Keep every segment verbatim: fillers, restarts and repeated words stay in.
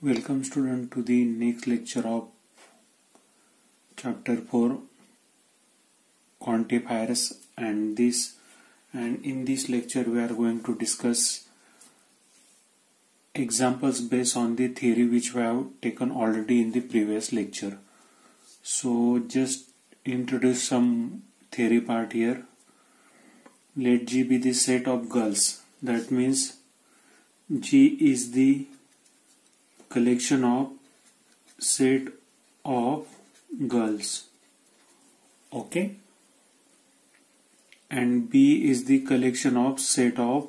Welcome student to the next lecture of chapter four quantifiers and this and in this lecture we are going to discuss examples based on the theory which we have taken already in the previous lecture. So just introduce some theory part here. Let G be the set of girls. That means G is the collection of set of girls, okay, and B is the collection of set of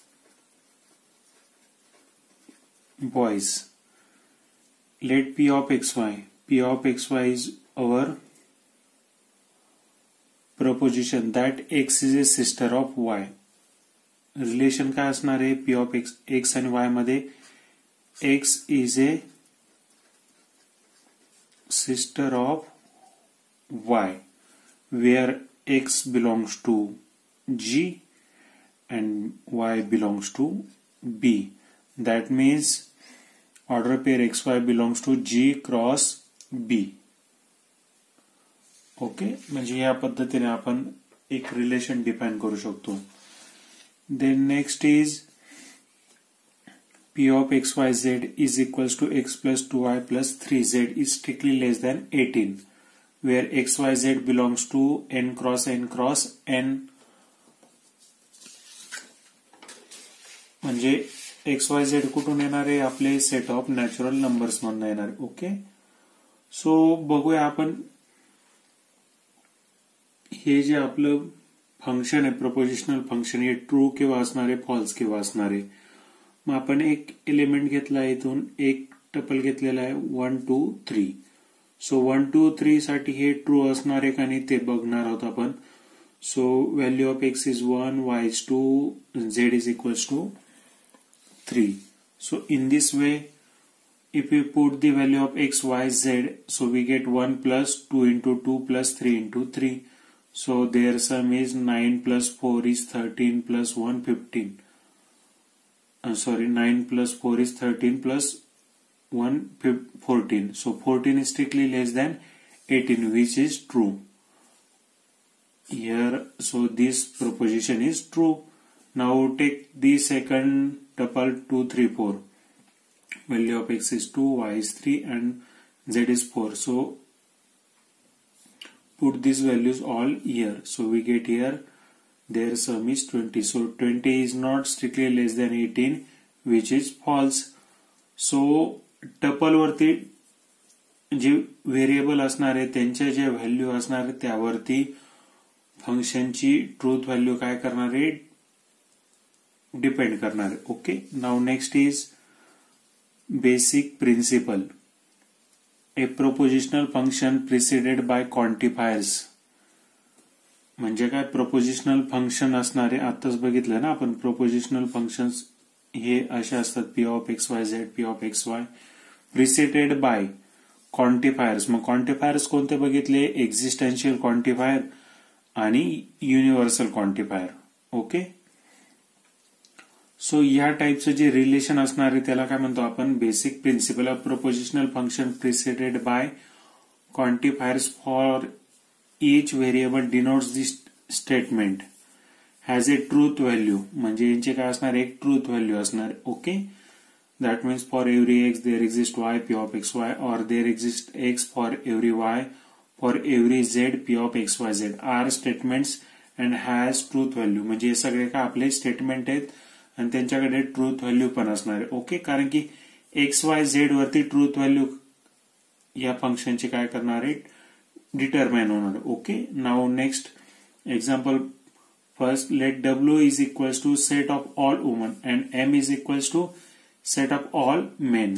boys. Let P of xy, P of xy is our proposition that x is a sister of y. Relation काय असणार आहे? P of x, x आणि y मध्ये x is a sister of y, where x belongs to G and y belongs to B. That means order pair xy belongs to G cross B. Okay, म्हणजे या पद्धतीने आपण एक relation define करू शकतो. Then next is P of xyz is equals to x plus two y plus three z is strictly less than eighteen, where xyz belongs to n cross n cross n. म्हणजे xyz कुठून येणार आहे? आपले set of natural numbers मधून येणार आहे. Okay, so बघूया आपण हे जे आपलं फंक्शन आहे, प्रपोजिशनल फंक्शन, हे ट्रू केव्हा असणार आहे, फॉल्स केव्हा असणार आहे. मग आपण एक एलिमेंट घेतला, इथून एक टपल घेतलेला आहे one two three. So one two three साठी हे ट्रू असणार आहे का नाही ते बघणार आहोत आपण. So value of x is one, Y is two, Z is equals to three. So in this way if we put the value of x, y, z, so we get one plus two into two plus three into three. So their sum is nine plus four is thirteen plus one fifteen. Uh, sorry, nine plus four is thirteen plus one fourteen. So fourteen is strictly less than eighteen, which is true. Here, so this proposition is true. Now take the second tuple two, three, four. Value of x is two, y is three, and z is four. So put these values all here. So we get here their sum is twenty. So twenty is not strictly less than eighteen, which is false. So tuple वरती जे variable असणार आहे त्यांच्या जे value असणार आहे त्यावरती फंक्शनची ट्रूथ व्हॅल्यू काय करणार आहे? डिपेंड करणार आहे. Okay, now next is basic principle. A propositional function preceded by quantifiers. म्हणजे काय? प्रोपोजिशनल फंक्शन असणारे आताच बघितलं ना आपण. प्रोपोजिशनल फंक्शन्स हे असे असतात, P of x Y Z, P of x Y, preceded by quantifiers. मग क्वांटिफायर्स कोणते बघितले? एक्झिस्टन्शियल क्वांटिफायर आणि युनिव्हर्सल क्वांटिफायर. ओके, सो या टाईपचं जे रिलेशन असणार आहे त्याला काय म्हणतो आपण? Basic principle of propositional function preceded by quantifiers for each variable denotes this statement has a truth value. म्हणजे यांचे काय असणार? एक ट्रूथ व्हॅल्यू असणार. Okay, that means for every X there exist Y, P of x Y, और there exist x for every Y, for every Z, P of x Y Z are statements and has truth value. म्हणजे हे सगळे काय आपले statement आहेत आणि त्यांच्याकडे truth value पण असणार आहे. ओके, कारण की एक्स वाय झेड वरती ट्रूथ व्हॅल्यू या फंक्शनची काय करणार आहे? डिटरमाइन होणार. Okay, now next example first. Let W is equals to set of all woman and M is equals to set of all men.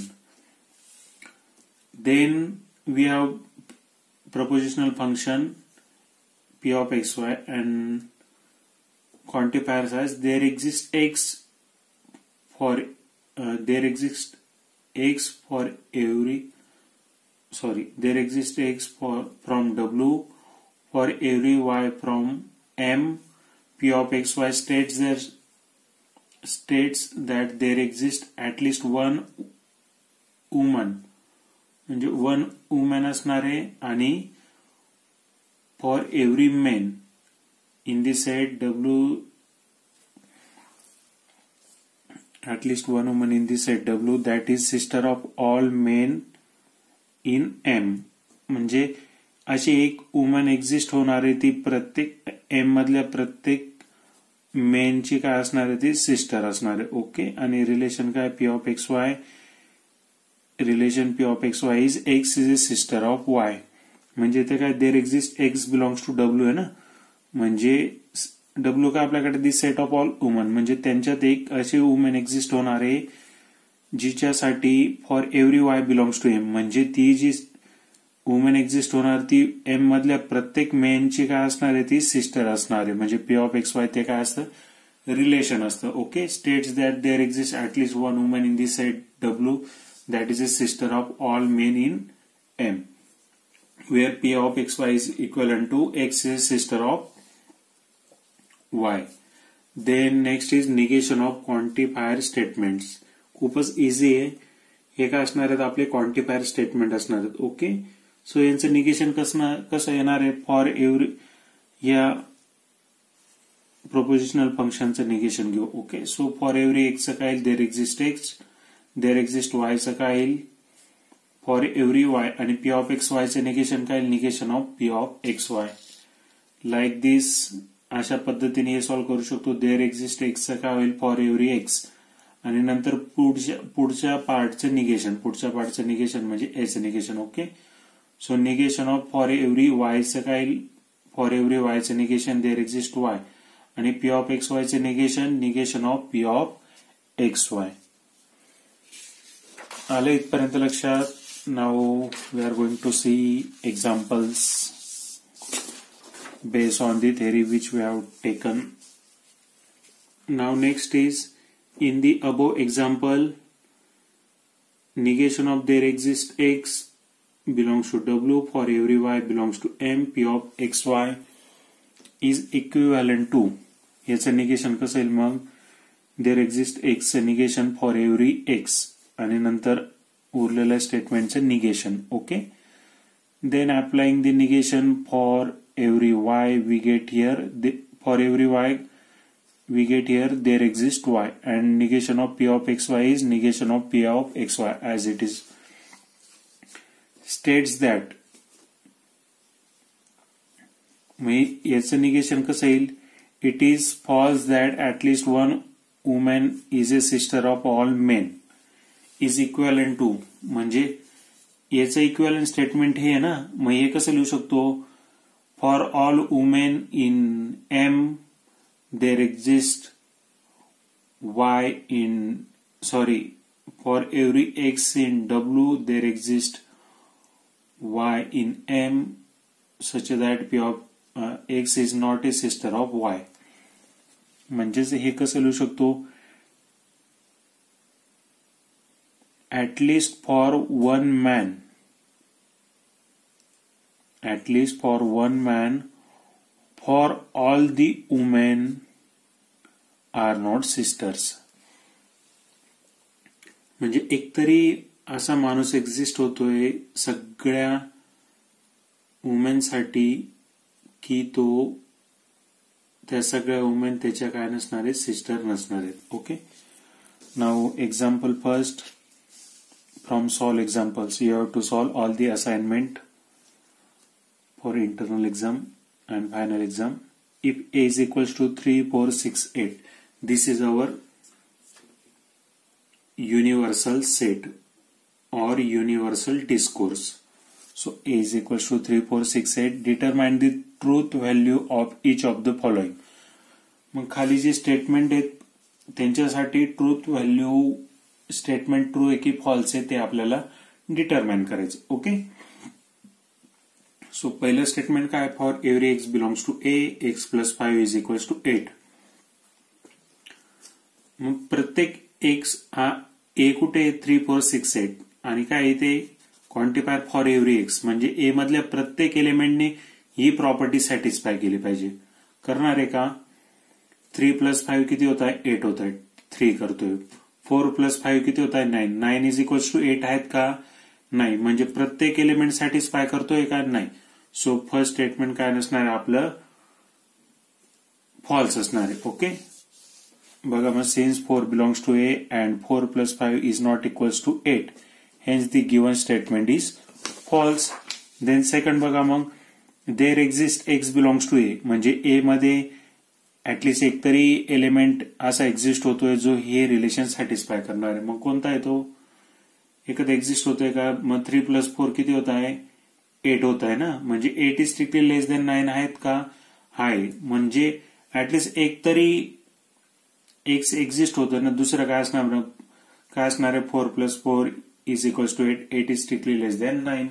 Then we have propositional function P of x Y and quantifiers as there exists x for uh, there exists x for every sorry there exists x for from W for every y from M. P of xy states there states that there exists at least one woman म्हणजे one woman असणार आहे आणि for every men in the set W at least one woman in the set W that is sister of all men in M म्हणजे अशी एक woman exist होणार आहे ती प्रत्येक एम मधल्या प्रत्येक मेनची काय असणार आहे ती सिस्टर असणार आहे. ओके. आणि रिलेशन काय P of x Y relation P of x Y is x is a sister of Y म्हणजे ते काय there exist x belongs to W आहे ना म्हणजे डब्ल्यू का आपल्याकडे the set of all woman म्हणजे त्यांच्यात एक अशी वुमेन एक्झिस्ट होणार आहे जिच्यासाठी for every Y belongs to M म्हणजे ती जी वुमेन एक्झिस्ट होणार ती एम मधल्या प्रत्येक मेनची काय असणार आहे ती सिस्टर असणार आहे म्हणजे पी ऑफ एक्स वाय ते काय असतं रिलेशन असतं. Okay. States that there exist at least one woman in the set W that is a sister of all men in M where P of x Y is equal to X is sister of Y. Then next is negation of quantifier statements. खूपच easy आहे. हे काय असणार आहेत आपले quantifier statement असणार आहेत. Okay. So यांचं निगेशन कसं कसं येणार आहे फॉर एव्हरी या प्रोपोजिशनल फंक्शनचं निगेशन घेऊ. ओके. सो फॉर एव्हरी एक्सचं काय येईल there exist x there exist वायचं काय येईल फॉर एव्हरी वाय आणि पी ऑफ एक्स वायचं निगेशन काय येईल negation of P of x Y like this. अशा पद्धतीने हे सॉल्व्ह करू शकतो. देअर एक्झिस्ट एक्सचं काय होईल फॉर एव्हरी एक्स आणि नंतर पुढच्या पुढच्या पार्टचं निगेशन पुढच्या पार्टचं निगेशन म्हणजे एचं negation. Okay. So negation of for every वायचं काय येईल फॉर एव्हरी वायचं निगेशन देअर एक्झिस्ट वाय आणि पी ऑफ एक्स वायचं negation negation of P of x Y. आलं इथपर्यंत लक्षात. Now we are going to see examples based on the theory which we have taken. Now next is in the above example negation of there exist x belongs to W for every y belongs to M p of xy is equivalent to याचं negation कसं येईल मग there exist x चं negation for every x आणि नंतर उरलेल्या स्टेटमेंटचं negation. Okay. then applying the negation for every y we get here the, for every y we get here there exists y and negation of p of xy is negation of p of xy as it is states that याचं negation कसं येईल it is false that at least one woman is a sister of all men is equivalent to म्हणजे याचं equivalent statement हे आहे ना मग हे कसं लिहू शकतो For all women in M, there exist Y in, sorry, for every X in W, there exist Y in M, such that P of uh, X is not a sister of Y. म्हणजेच हे कसं लिहू शकतो at least for one man at least for one man for all the women are not sisters म्हणजे एकतरी असा माणूस exist होतोय सगळ्या वुमेनसाठी की तो त्या सगळ्या वुमेन त्याच्या काय नसणार आहेत सिस्टर नसणार आहेत. Okay. Now example first from solve examples you have to solve all the assignment for internal exam and final exam. If A is equals to three, four, six, eight, this is our universal set or universal discourse. So A is equals to three, four, six, eight. Determine the truth value of each of the following. मग खाली जे statement आहेत त्यांच्यासाठी truth value statement true आहे की false आहे ते आपल्याला डिटरमाइन करायचं. ओके. सो पहिलं स्टेटमेंट काय for every x belongs to A x plus five is equals to eight. मग प्रत्येक एक्स हा ए कुठे थ्री फोर सिक्स एट आणि काय इथे क्वांटिफायर फॉर एव्हरी एक्स म्हणजे ए मधल्या प्रत्येक एलिमेंटने ही प्रॉपर्टी सॅटिस्फाय केली पाहिजे. करणार आहे का थ्री प्लस फाईव्ह किती होत आहे एट होत आहे थ्री करतोय फोर प्लस फाईव्ह किती होत आहे nine. Nine is equals to eight आहेत का नाही. म्हणजे प्रत्येक एलिमेंट सॅटिस्फाय करतोय का नाही. सो फर्स्ट स्टेटमेंट काय नसणार आहे आपलं फॉल्स असणार आहे. ओके बघा मग since four belongs to A and four plus five is not equals to eight hence the given statement is false. Then second बघा मग there exist x belongs to A म्हणजे ए मध्ये at least एक तरी element असा exist होतोय जो हे रिलेशन सॅटिस्फाय करणार आहे. मग कोणता आहे तो एकच एक्झिस्ट होतोय का. मग थ्री प्लस फोर किती होत आहे एट होत आहे ना. म्हणजे eight is strictly less than nine आहेत का आहे. म्हणजे ऍटलिस्ट एक तरी एक्स एक्झिस्ट होतोय ना. दुसरं काय असणार काय असणार आहे four plus four is equals to eight. Eight is strictly less than nine.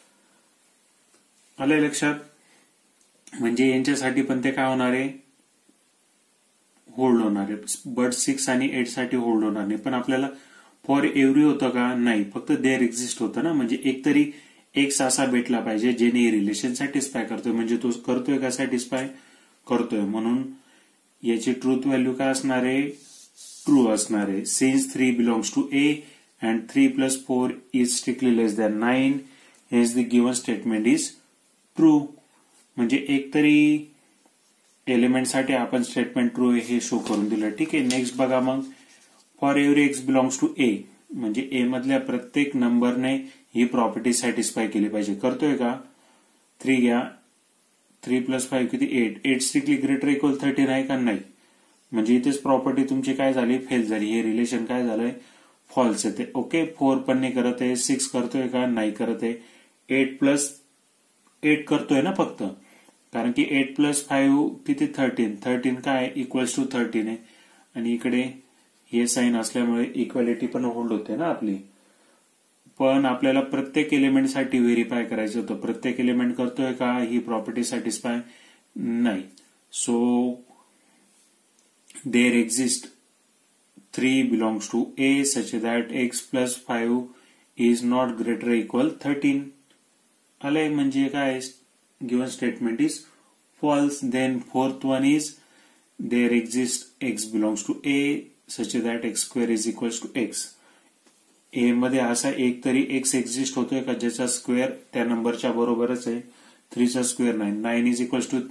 आलंय लक्षात. म्हणजे यांच्यासाठी पण ते काय होणार आहे होल्ड होणार आहे. बट सिक्स आणि एट साठी होल्ड होणार नाही. पण आपल्याला फॉर एव्हरी होतं का नाही फक्त देअर एक्झिस्ट होतं ना. म्हणजे एक तरी एक्स असा भेटला पाहिजे जेने रिलेशन सॅटिस्फाय करतोय. म्हणजे तो करतोय का सॅटिस्फाय करतोय. म्हणून याची ट्रूथ व्हॅल्यू काय असणार आहे ट्रू असणार आहे. Since three belongs to A and three plus four is strictly less than nine hence the given statement is true. म्हणजे एक तरी एलिमेंटसाठी आपण स्टेटमेंट ट्रू आहे हे शो करून दिलं. ठीक आहे. नेक्स्ट बघा मग for every x belongs to A म्हणजे ए मधल्या प्रत्येक नंबरने ही प्रॉपर्टी सॅटिस्फाय केली पाहिजे. करतोय का. थ्री घ्या थ्री प्लस फाईव्ह किती eight. Eight strictly greater equal thirteen आहे का नाही. म्हणजे इथेच प्रॉपर्टी तुमची काय झाली फेल झाली. हे रिलेशन काय झालंय फॉल्स येते. ओके फोर पण नाही करत आहे. सिक्स करतोय का नाही करत आहे. एट प्लस एट करतोय ना फक्त कारण की एट प्लस फाईव्ह किती थर्टीन. थर्टीन काय इक्वल्स टू थर्टीन आहे. आणि इकडे हे साईन असल्यामुळे इक्वॅलिटी पण होल्ड होते ना आपली. पण आपल्याला प्रत्येक एलिमेंटसाठी व्हेरीफाय करायचं होतं. प्रत्येक एलिमेंट करतोय का ही प्रॉपर्टी सॅटिस्फाय नाही. So there exist three belongs to A such that x plus five is not greater equal thirteen. आलंय. म्हणजे काय given statement is false. Then fourth one is there exist x belongs to A such that x square is equals to X. A मध्ये असा एक तरी x exist होतोय का ज्याचा स्क्वेअर त्या नंबरच्या बरोबरच आहे. थ्रीचा square nine. Nine is equals to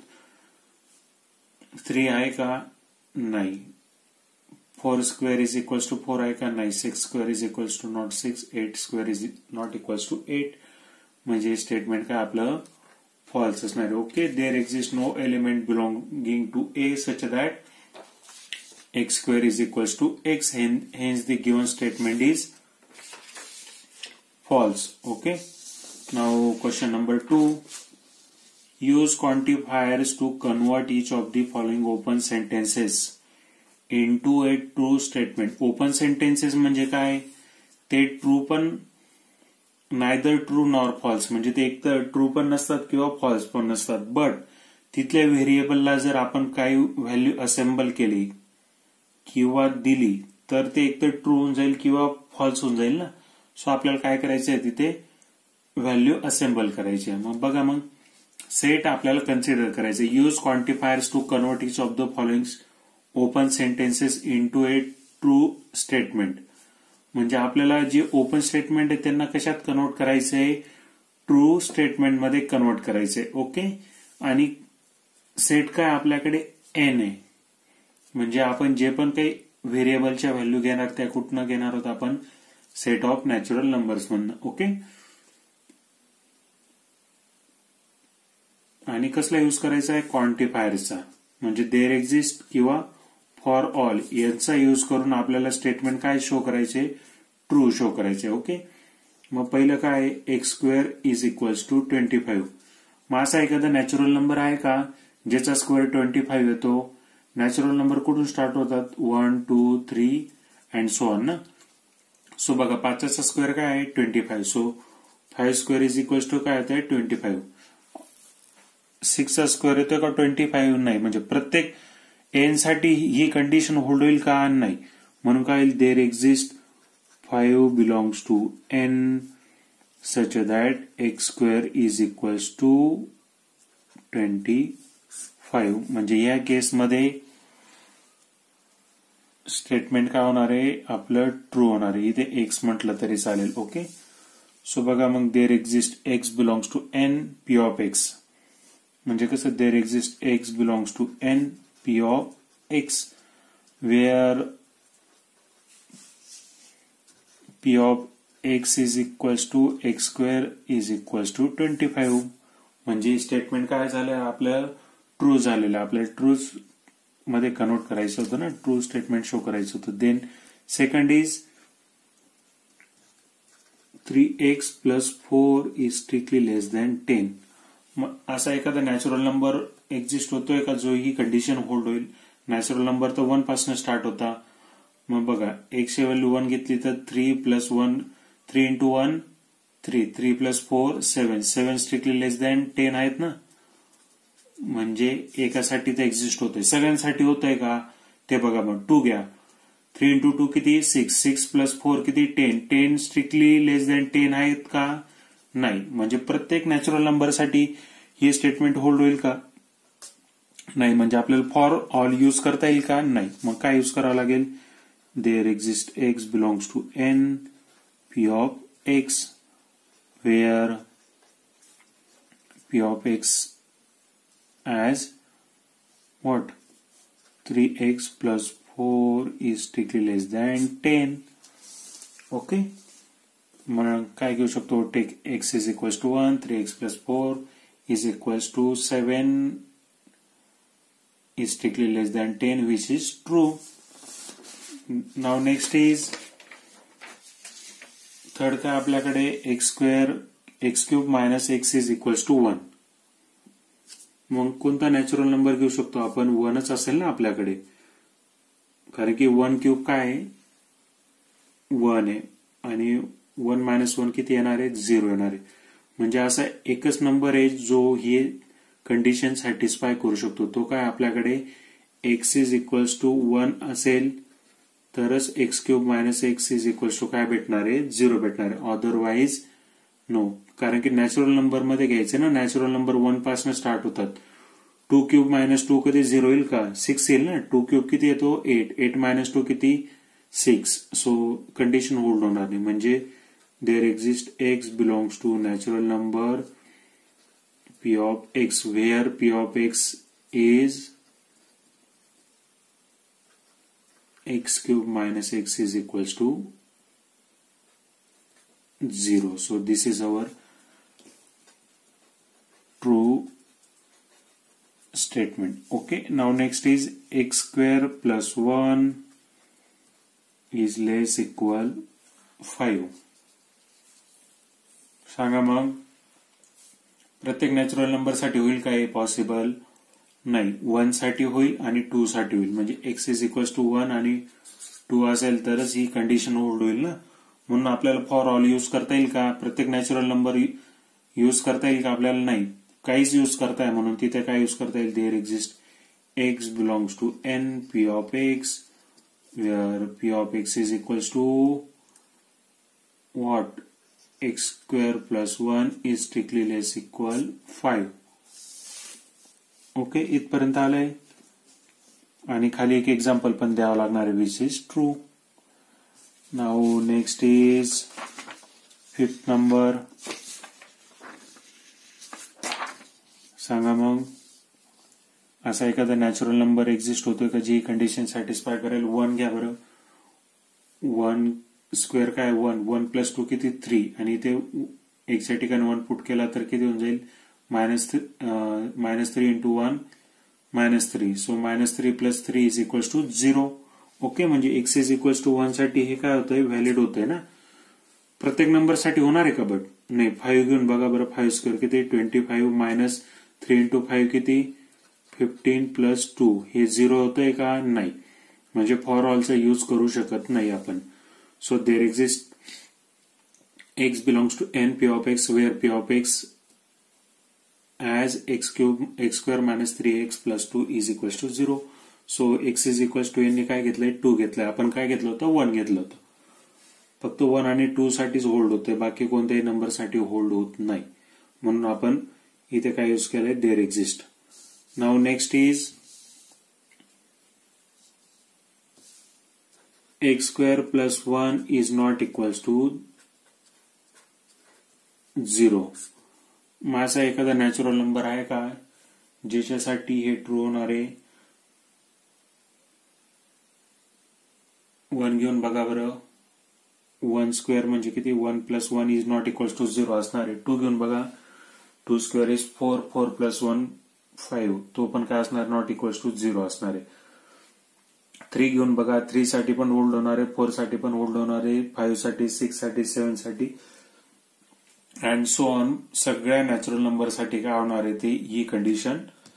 three आहे का नाही. Four square is equals to four आहे का नाही. Six square is equals to not six. Eight square is not equals to eight. म्हणजे स्टेटमेंट काय आपलं फॉल्स असणार आहे. Okay there exist no element belonging to A such that x square is equals to X. Hence the given statement is false. Okay. Now question number two. Use quantifiers to convert each of the following open sentences into a true statement. Open sentences म्हणजे काय ते true पण neither true nor false म्हणजे ते एक तर true पण नसतात किंवा फॉल्स पण नसतात. बट तिथल्या व्हेरिएबलला जर आपण काही व्हॅल्यू असेंबल केली किंवा दिली तर ते एक तर ट्रू होऊन जाईल किंवा फॉल्स होऊन जाईल ना. सो आपल्याला काय करायचंय तिथे व्हॅल्यू असेंबल करायची आहे. मग बघा मग सेट आपल्याला कन्सिडर करायचे. Use quantifiers to convert each of the following open sentences into a true statement. म्हणजे आपल्याला जे ओपन स्टेटमेंट आहे त्यांना कशात कन्वर्ट करायचंय ट्रू स्टेटमेंटमध्ये कन्वर्ट करायचंय. ओके. आणि सेट काय आपल्याकडे एन आहे. म्हणजे आपण जे पण काही व्हेरिएबलच्या व्हॅल्यू घेणार त्या कुठनं घेणार आहोत आपण सेट ऑफ नॅचरल नंबर्स म्हणणं. ओके. आणि कसला यूज करायचा आहे क्वांटिफायरचा म्हणजे देर एक्झिस्ट किंवा फॉर ऑल यांचा यूज करून आपल्याला स्टेटमेंट काय शो करायचे ट्रू शो करायचे. ओके. मग पहिलं काय x square is equals to twenty five. मग असा एखादा नॅचरल नंबर आहे का ज्याचा स्क्वेअर ट्वेंटी फाईव्ह येतो. नॅचरल नंबर कुठून स्टार्ट होतात one two three and so on ना. सो बघा पाचचा स्क्वेअर काय आहे twenty five. So five square is equals to काय होत आहे ट्वेंटी फाईव्ह. सिक्सचा स्क्वेअर येतोय का ट्वेंटी फाईव्ह नाही. म्हणजे प्रत्येक एन साठी ही कंडिशन होल्ड होईल का नाही. म्हणून काय होईल there exist five belongs to N such that x square is equals to twenty five. म्हणजे या केसमध्ये स्टेटमेंट काय होणार आहे आपलं ट्रू होणार आहे. इथे एक्स म्हटलं तरी चालेल. ओके, सो बघा मग there exist x belongs to N P of x म्हणजे कसं there exist x belongs to N P of x where P of x is equals to x square is equals to twenty five. म्हणजे statement काय झालं आपलं true झालेलं. आपल्याला true मध्ये convert करायचं होतं ना, ट्रू स्टेटमेंट शो करायचं होतं. Then second is three x plus four is strictly less than ten. मग असा एखादा नॅचरल नंबर एक्झिस्ट होतोय का जो ही कंडिशन होल्ड होईल. नॅचरल नंबर तर वन पासून स्टार्ट होता. मग बघा एक्सची व्हॅल्यू वन घेतली तर three plus one three into one three three plus four seven seven strictly less than ten आहेत ना. म्हणजे एकासाठी ते एक्झिस्ट होतंय. सगळ्यांसाठी होतंय का ते बघा. मग टू घ्या. थ्री इंटू टू किती सिक्स सिक्स प्लस फोर किती ten ten strictly less than ten आहेत का नाही. म्हणजे प्रत्येक नॅचरल नंबरसाठी हे स्टेटमेंट होल्ड होईल का नाही. म्हणजे आपल्याला फॉर ऑल यूज करता येईल का नाही. मग काय यूज करावं लागेल there exist x belongs to N P of x where P of x as what three x plus four is strictly less than ten. Okay, म्हणून काय घेऊ शकतो take x is equals to one three x plus four is equals to seven is strictly less than ten which is true. Now next is third काय आपल्याकडे x square x cube minus x is equals to one. मग कोणता natural number घेऊ शकतो आपण वनच असेल ना आपल्याकडे. कारण की वन क्यूब काय आहे वन आहे आणि वन मायनस वन किती येणार आहे झिरो येणार आहे. म्हणजे असा एकच नंबर आहे जो ही कंडिशन सॅटिस्फाय करू शकतो. तो काय आपल्याकडे x is equals to one असेल तरच x cube minus x is equals to काय भेटणार आहे झिरो भेटणार आहे. Otherwise no. कारण की नॅचरल नंबर मध्ये घ्यायचे ना, नॅचरल नंबर वन पासून स्टार्ट होतात. टू क्यूब मायनस टू कधी झिरो येईल का सिक्स येईल ना. टू क्यूब किती येतो एट एट मायनस टू किती सिक्स. सो कंडिशन होल्ड होणार नाही. म्हणजे there exist x belongs to natural number P of x where P of x is x cube minus x is equals to zero. So this is our true statement. Okay, now next is x square plus one is less equal five. सांगा मग प्रत्येक natural number साठी होईल काय possible नाही. One साठी होईल आणि टू साठी होईल. म्हणजे x is equal to one आणि टू असेल तरच ही कंडिशन होल्ड होईल ना. म्हणून आपल्याला फॉर ऑल यूज करता येईल का प्रत्येक नॅचरल नंबर यूज करता येईल का आपल्याला नाही. काहीच यूज करताय म्हणून तिथे काय यूज करता येईल there exist x belongs to N P of x where P of x is equals to what x square plus one is strictly less equal five. Okay, इथपर्यंत आलंय. आणि खाली एक एक्झाम्पल पण द्यावं लागणार आहे which is true. Now next is fifth number. सांगा मग असा एखादा नॅचरल नंबर एक्झिस्ट होतोय का जी कंडिशन सॅटिस्फाय करेल. वन घ्या बरं. वन स्क्वेअर काय वन वन प्लस टू किती थ्री आणि ते एकच्या ठिकाणी वन पुट केला तर किती होऊन जाईल minus minus three into one minus three. So minus three plus three is equals to zero. Okay, म्हणजे x is equals to one साठी हे काय होतंय व्हॅलिड होतंय ना. प्रत्येक नंबर साठी होणार आहे का बट नाही. फाईव्ह घेऊन बघा बरं. फाईव्ह स्क्वेअर किती twenty five minus three into five किती फिफ्टीन प्लस टू हे झिरो होतंय का नाही. म्हणजे फॉर ऑलचा यूज करू शकत नाही आपण. So there exist x belongs to N P of x where P of x as x cube x square minus three x plus two is equals to zero. So x is equals to N काय घेतलंय to घेतलंय. आपण काय घेतलं होतं one घेतलं होतं. फक्त वन आणि टू साठीच होल्ड होते, बाकी कोणत्याही नंबर साठी होल्ड होत नाही. म्हणून आपण इथे काय यूज केलंय there exist. Now next is x square plus one is not equals to zero. माझा एखादा नॅचरल नंबर आहे का ज्याच्यासाठी हे ट्रू होणार आहे? वन घेऊन बघा बरं. वन स्क्वेअर म्हणजे किती? One plus one is not equals to zero असणार आहे. टू घेऊन बघा. Two square is four. Four plus one five. तो पण काय असणार? नॉट इक्वल्स टू झिरो असणार आहे. थ्री घेऊन बघा. थ्री साठी पण होल्ड होणार आहे, फोर साठी पण होल्ड होणार आहे, फाईव्ह साठी, सिक्स साठी, सेव्हन साठी अँड सो ऑन. सगळ्या नॅचरल नंबर साठी काय होणार आहे? ते ही कंडिशन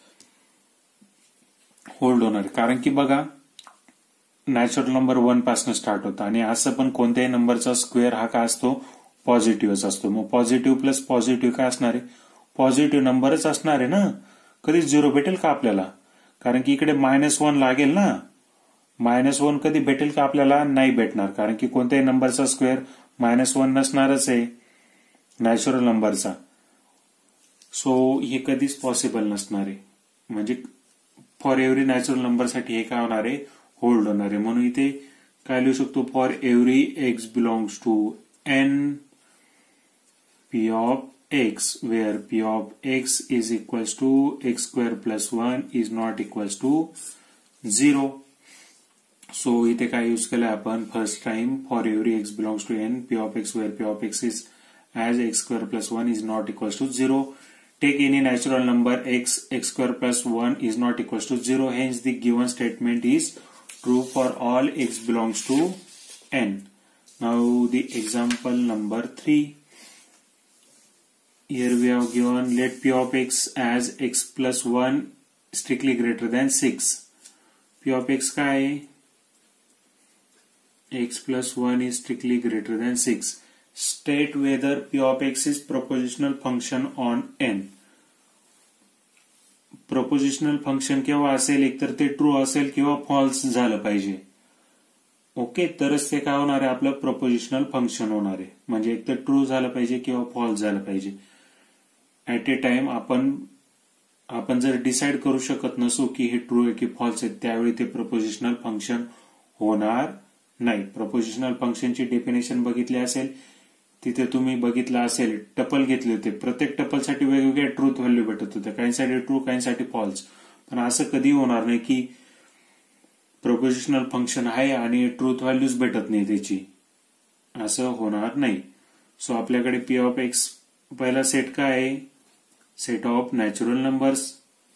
होल्ड होणार आहे. कारण की बघा नॅचरल नंबर वन पासून स्टार्ट होता आणि असं पण कोणत्याही नंबरचा स्क्वेअर हा काय असतो? पॉझिटिव्हच असतो. मग पॉझिटिव्ह प्लस पॉझिटिव्ह काय असणार आहे? पॉझिटिव्ह नंबरच असणार आहे ना. कधीच झिरो भेटेल का आपल्याला? कारण की इकडे मायनस वन लागेल ना. मायनस वन कधी भेटेल का आपल्याला? नाही भेटणार. कारण की कोणत्याही नंबरचा स्क्वेअर मायनस वन नसणारच आहे नॅचरल नंबरचा. सो हे कधीच पॉसिबल नसणार आहे. म्हणजे फॉर एव्हरी नॅचरल नंबरसाठी हे काय होणार आहे? होल्ड होणार आहे. म्हणून इथे काय लिहू शकतो? For every x belongs to N P of x where P of x is equals to x square plus one is not equals to zero. So इथे काय यूज केलं आपण? First time for every x belongs to N P of x where P of x is as x square plus one is not equals to zero. Take any natural number x, x square plus one is not equals to zero. Hence the given statement is true for all x belongs to n. Now the example number three. Here we have given let p of x as x plus one strictly greater than six. P of x काय आहे? x plus one is strictly greater than six. State whether p of x is propositional function on n. Propositional function केव्हा असेल? एकतर ते true असेल किंवा false झालं पाहिजे. ओके, तरच ते काय होणार आहे? आपलं प्रोपोजिशनल फंक्शन होणार आहे. म्हणजे एकतर ट्रू झालं पाहिजे किंवा फॉल्स झालं पाहिजे. ऍट ए टाइम आपण आपण जर डिसाइड करू शकत नसू की हे ट्रू आहे की फॉल्स आहे, त्यावेळी ते प्रोपोजिशनल फंक्शन होणार नाही. प्रोपोजिशनल फंक्शनची डेफिनेशन बघितली असेल, तिथे तुम्ही बघितलं असेल टपल घेतले होते. प्रत्येक टपलसाठी वेगवेगळ्या ट्रूथ व्हॅल्यू भेटत होत्या. काहींसाठी ट्रू, काहींसाठी फॉल्स. पण असं कधी होणार नाही की प्रोपोजिशनल फंक्शन आहे आणि ट्रूथ व्हॅल्यूज भेटत नाही त्याची. असं होणार नाही. सो आपल्याकडे पी ऑफ एक्स पहिला सेट काय आहे? Set of natural numbers.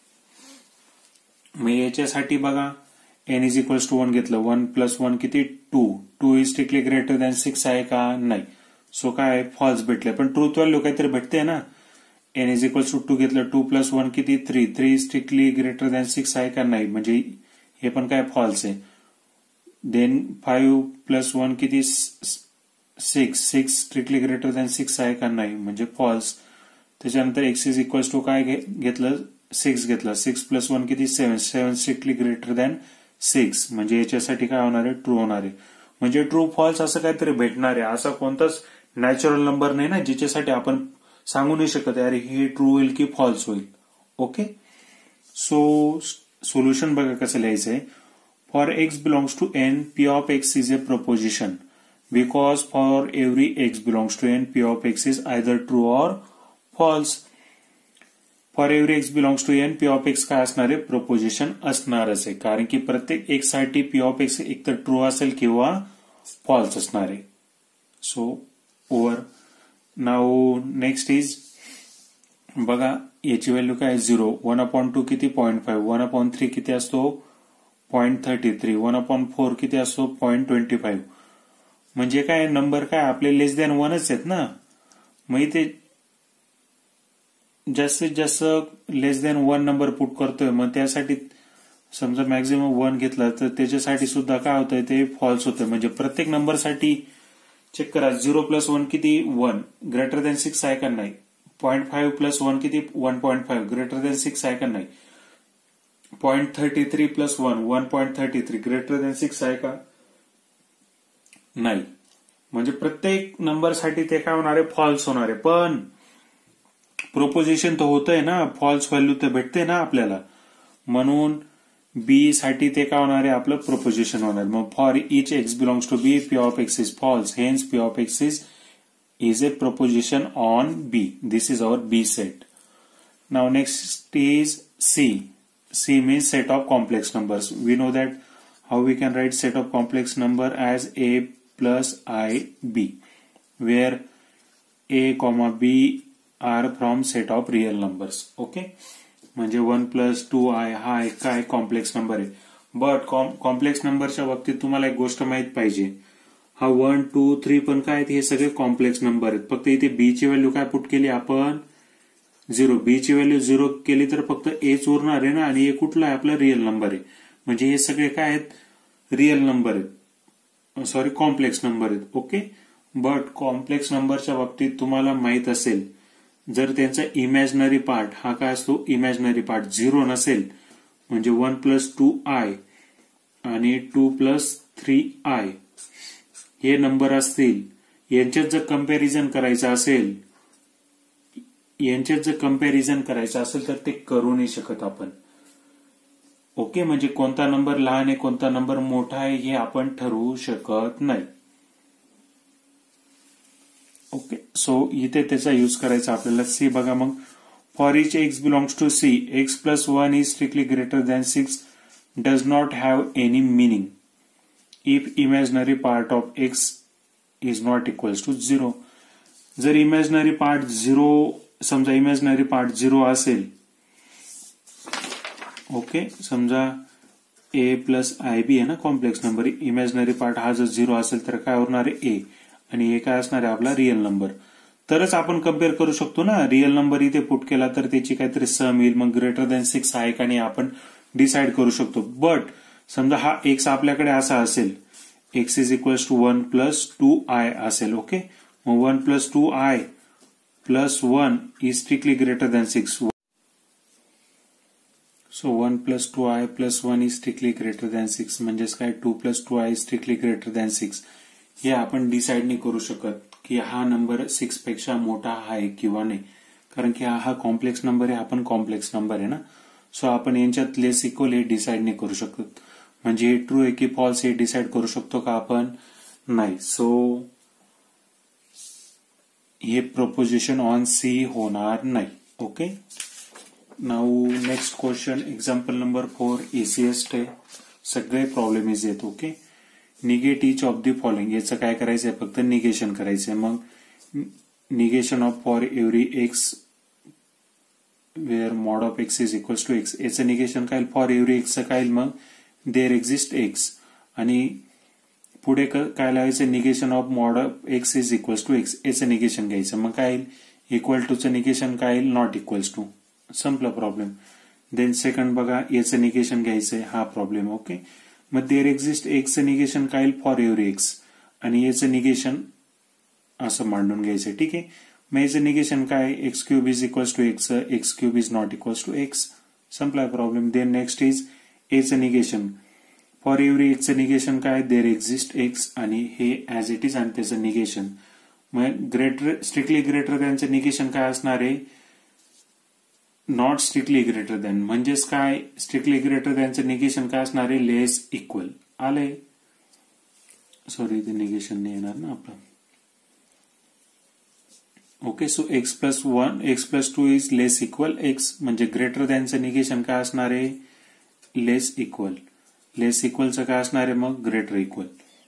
मग याच्यासाठी बघा N is equals to one घेतलं. वन प्लस वन किती? Two. Two is strictly greater than six आहे का? नाही. सो काय? फॉल्स भेटले. पण ट्रूथ व्हॅल्यू काहीतरी भेटते ना. N is equals to two घेतलं. टू प्लस वन किती? Three. Three strictly greater than six आहे का? नाही. म्हणजे हे पण काय? फॉल्स आहे. देन फाईव्ह प्लस वन किती? Six. Six strictly greater than six आहे का? नाही. म्हणजे फॉल्स. त्याच्यानंतर एक्स इज इक्वल्स टू काय घेतलं? सिक्स घेतलं. सिक्स प्लस वन किती? Seven. Seven strictly greater than six. म्हणजे याच्यासाठी काय होणार आहे? ट्रू होणार आहे. म्हणजे ट्रू फॉल्स असं काहीतरी भेटणार आहे. असा कोणताच नॅचरल नंबर नाही ना ज्याच्यासाठी आपण सांगू नाही शकत अरे हे ट्रू होईल की फॉल्स होईल. ओके, सो सोल्युशन बघा कसं लिहायचंय. For x belongs to N P of x is a proposition because for every x belongs to N P of x is either true or false. For every x belongs to N P of x काय असणार आहे? Preposition असणारच आहे. कारण की प्रत्येक x साठी P of x एकतर ट्रू असेल किंवा फॉल्स असणार आहे. So over. Now next is बघा याची व्हॅल्यू काय? झिरो. वन अपॉन टू किती? Point five. One upon three किती असतो? Point thirty three. One upon four किती असतो? Point twenty five. म्हणजे काय? नंबर काय आपले लेस दॅन वनच आहेत ना. मग इथे जास्तीत जास्त less than one number put करतोय. मग त्यासाठी समजा मॅक्झिमम वन घेतला तर त्याच्यासाठी सुद्धा काय होतंय? ते फॉल्स होतंय. म्हणजे प्रत्येक नंबरसाठी चेक करा. झिरो प्लस वन किती? वन. ग्रेटर दॅन सिक्स आहे का? नाही. पॉईंट फाईव्ह प्लस वन किती? One point five. Greater than six आहे का? नाही. Point thirty three plus one one point thirty three. Greater than six आहे का? नाही. म्हणजे प्रत्येक नंबरसाठी ते काय होणार आहे? फॉल्स होणार आहे. पण प्रोपोजिशन तर होतंय ना, फॉल्स व्हॅल्यू तर भेटते ना आपल्याला. म्हणून बी साठी ते काय होणार आहे आपलं प्रोपोजिशन होणार. मग for each x belongs to B P of x is false, hence P of x is is a proposition on B. This is our B set. Now next is C. C means set of complex numbers. We know that how we can write set of complex number as A plus I B, where A comma B are from set of real numbers. Okay, म्हणजे one plus two I हा एक काय complex number आहे. But complex नंबरच्या बाबतीत तुम्हाला एक गोष्ट माहित पाहिजे, हा वन टू थ्री पण काय हे सगळे कॉम्प्लेक्स नंबर आहेत. फक्त इथे बी ची व्हॅल्यू काय पुट केली आपण झिरो, बी ची व्हॅल्यू झिरो केली तर फक्त एच उरणार आहे ना, आणि ए कुठला आहे आपला रिअल नंबर आहे. म्हणजे हे सगळे काय आहेत रिअल नंबर आहेत, सॉरी कॉम्प्लेक्स नंबर आहेत. ओके, बट कॉम्प्लेक्स नंबरच्या बाबतीत तुम्हाला माहित असेल जर त्यांचा इमॅजिनरी पार्ट हा काय असतो इमॅजिनरी पार्ट झिरो नसेल, म्हणजे वन प्लस टू आय आणि टू प्लस थ्री आय हे नंबर असतील, यांच्यात जर कंपॅरिझन करायचं असेल यांच्यात जर कंपॅरिझन करायचं असेल तर ते करू नाही शकत आपण. ओके, म्हणजे कोणता नंबर लहान आहे कोणता नंबर मोठा आहे हे आपण ठरवू शकत नाही. ओके, सो इथे त्याचा यूज करायचा आपल्याला. सी बघा मग, for each x belongs to C x plus one is strictly greater than six does not have any meaning if imaginary part of x is not equals to zero. जर imaginary part zero, समजा imaginary part zero असेल, okay, समजा a plus i b आहे ना complex number, imaginary part हा जर zero असेल तर काय होणार आहे a, आणि हे काय असणार आहे आपला रिअल नंबर. तरच आपण कम्पेअर करू शकतो ना. रिअल नंबर इथे पुट केला तर त्याची काहीतरी सम येईल, मग ग्रेटर दॅन सिक्स आहे का नाही आपण डिसाइड करू शकतो. बट समजा हा एक्स आपल्याकडे असा असेल, x is equals to one plus two i असेल. ओके, मग one plus two i plus one is strictly greater than six. So one plus two i plus one is strictly greater than six, म्हणजेच काय two plus two i is strictly greater than six. हे आपण decide नाही करू शकत की हा number six पेक्षा मोठा आहे किंवा नाही, कारण की हा कॉम्प्लेक्स नंबर आहे, हा पण कॉम्प्लेक्स नंबर आहे ना. सो आपण यांच्यात लेस इक्वल हे डिसाइड नाही करू शकत. म्हणजे हे ट्रू आहे की फॉल्स हे डिसाइड करू शकतो का आपण नाही. सो हे प्रोपोजिशन ऑन सी होणार नाही. Okay, now next question example number four, easiest आहे, सगळे प्रॉब्लेम इज आहेत. ओके, निगेट इच ऑफ द फॉलोइंग, याचं काय करायचंय फक्त निगेशन करायचंय. मग negation of for every x where mod of x is equals to x, याचं निगेशन काय फॉर एव्हरी एक्सचं काय मग देर एक्झिस्ट एक्स, आणि पुढे काय लावायचं negation of mod of x is equals to x, याचं निगेशन घ्यायचं. मग काय इक्वल टूचं निगेशन काय नॉट इक्वल्स टू, संपला प्रॉब्लेम. देन सेकंड बघा, याचं निगेशन घ्यायचंय, हा प्रॉब्लेम. ओके, मग देर एक्झिस्ट एक्सचं निगेशन काय फॉर एव्हरी एक्स, आणि याचं निगेशन असं मांडून घ्यायचं. ठीक आहे, मग याचं निगेशन काय x cube is equals to x, x cube is not equals to x, संपला प्रॉब्लेम. देन नेक्स्ट इज एचं निगेशन, फॉर एव्हरी एक्सचं निगेशन काय देर एक्झिस्ट एक्स, आणि हे ऍज इट इज आणि त्याचं निगेशन. मग ग्रेटर स्ट्रिक्टली ग्रेटर दॅनचं निगेशन काय असणार आहे नॉट स्ट्रिक्टली ग्रेटर दॅन, म्हणजेच काय स्ट्रिक्टली ग्रेटर दॅनचं निगेशन काय असणार आहे लेस इक्वल. आले, सॉरी ते निगेशन नाही येणार ना आपलं. Okay, so x plus one x plus two is less equal x, म्हणजे ग्रेटर दॅनचं निगेशन काय असणार आहे लेस इक्वल. लेस इक्वलचं काय असणार आहे मग ग्रेटर इक्वल.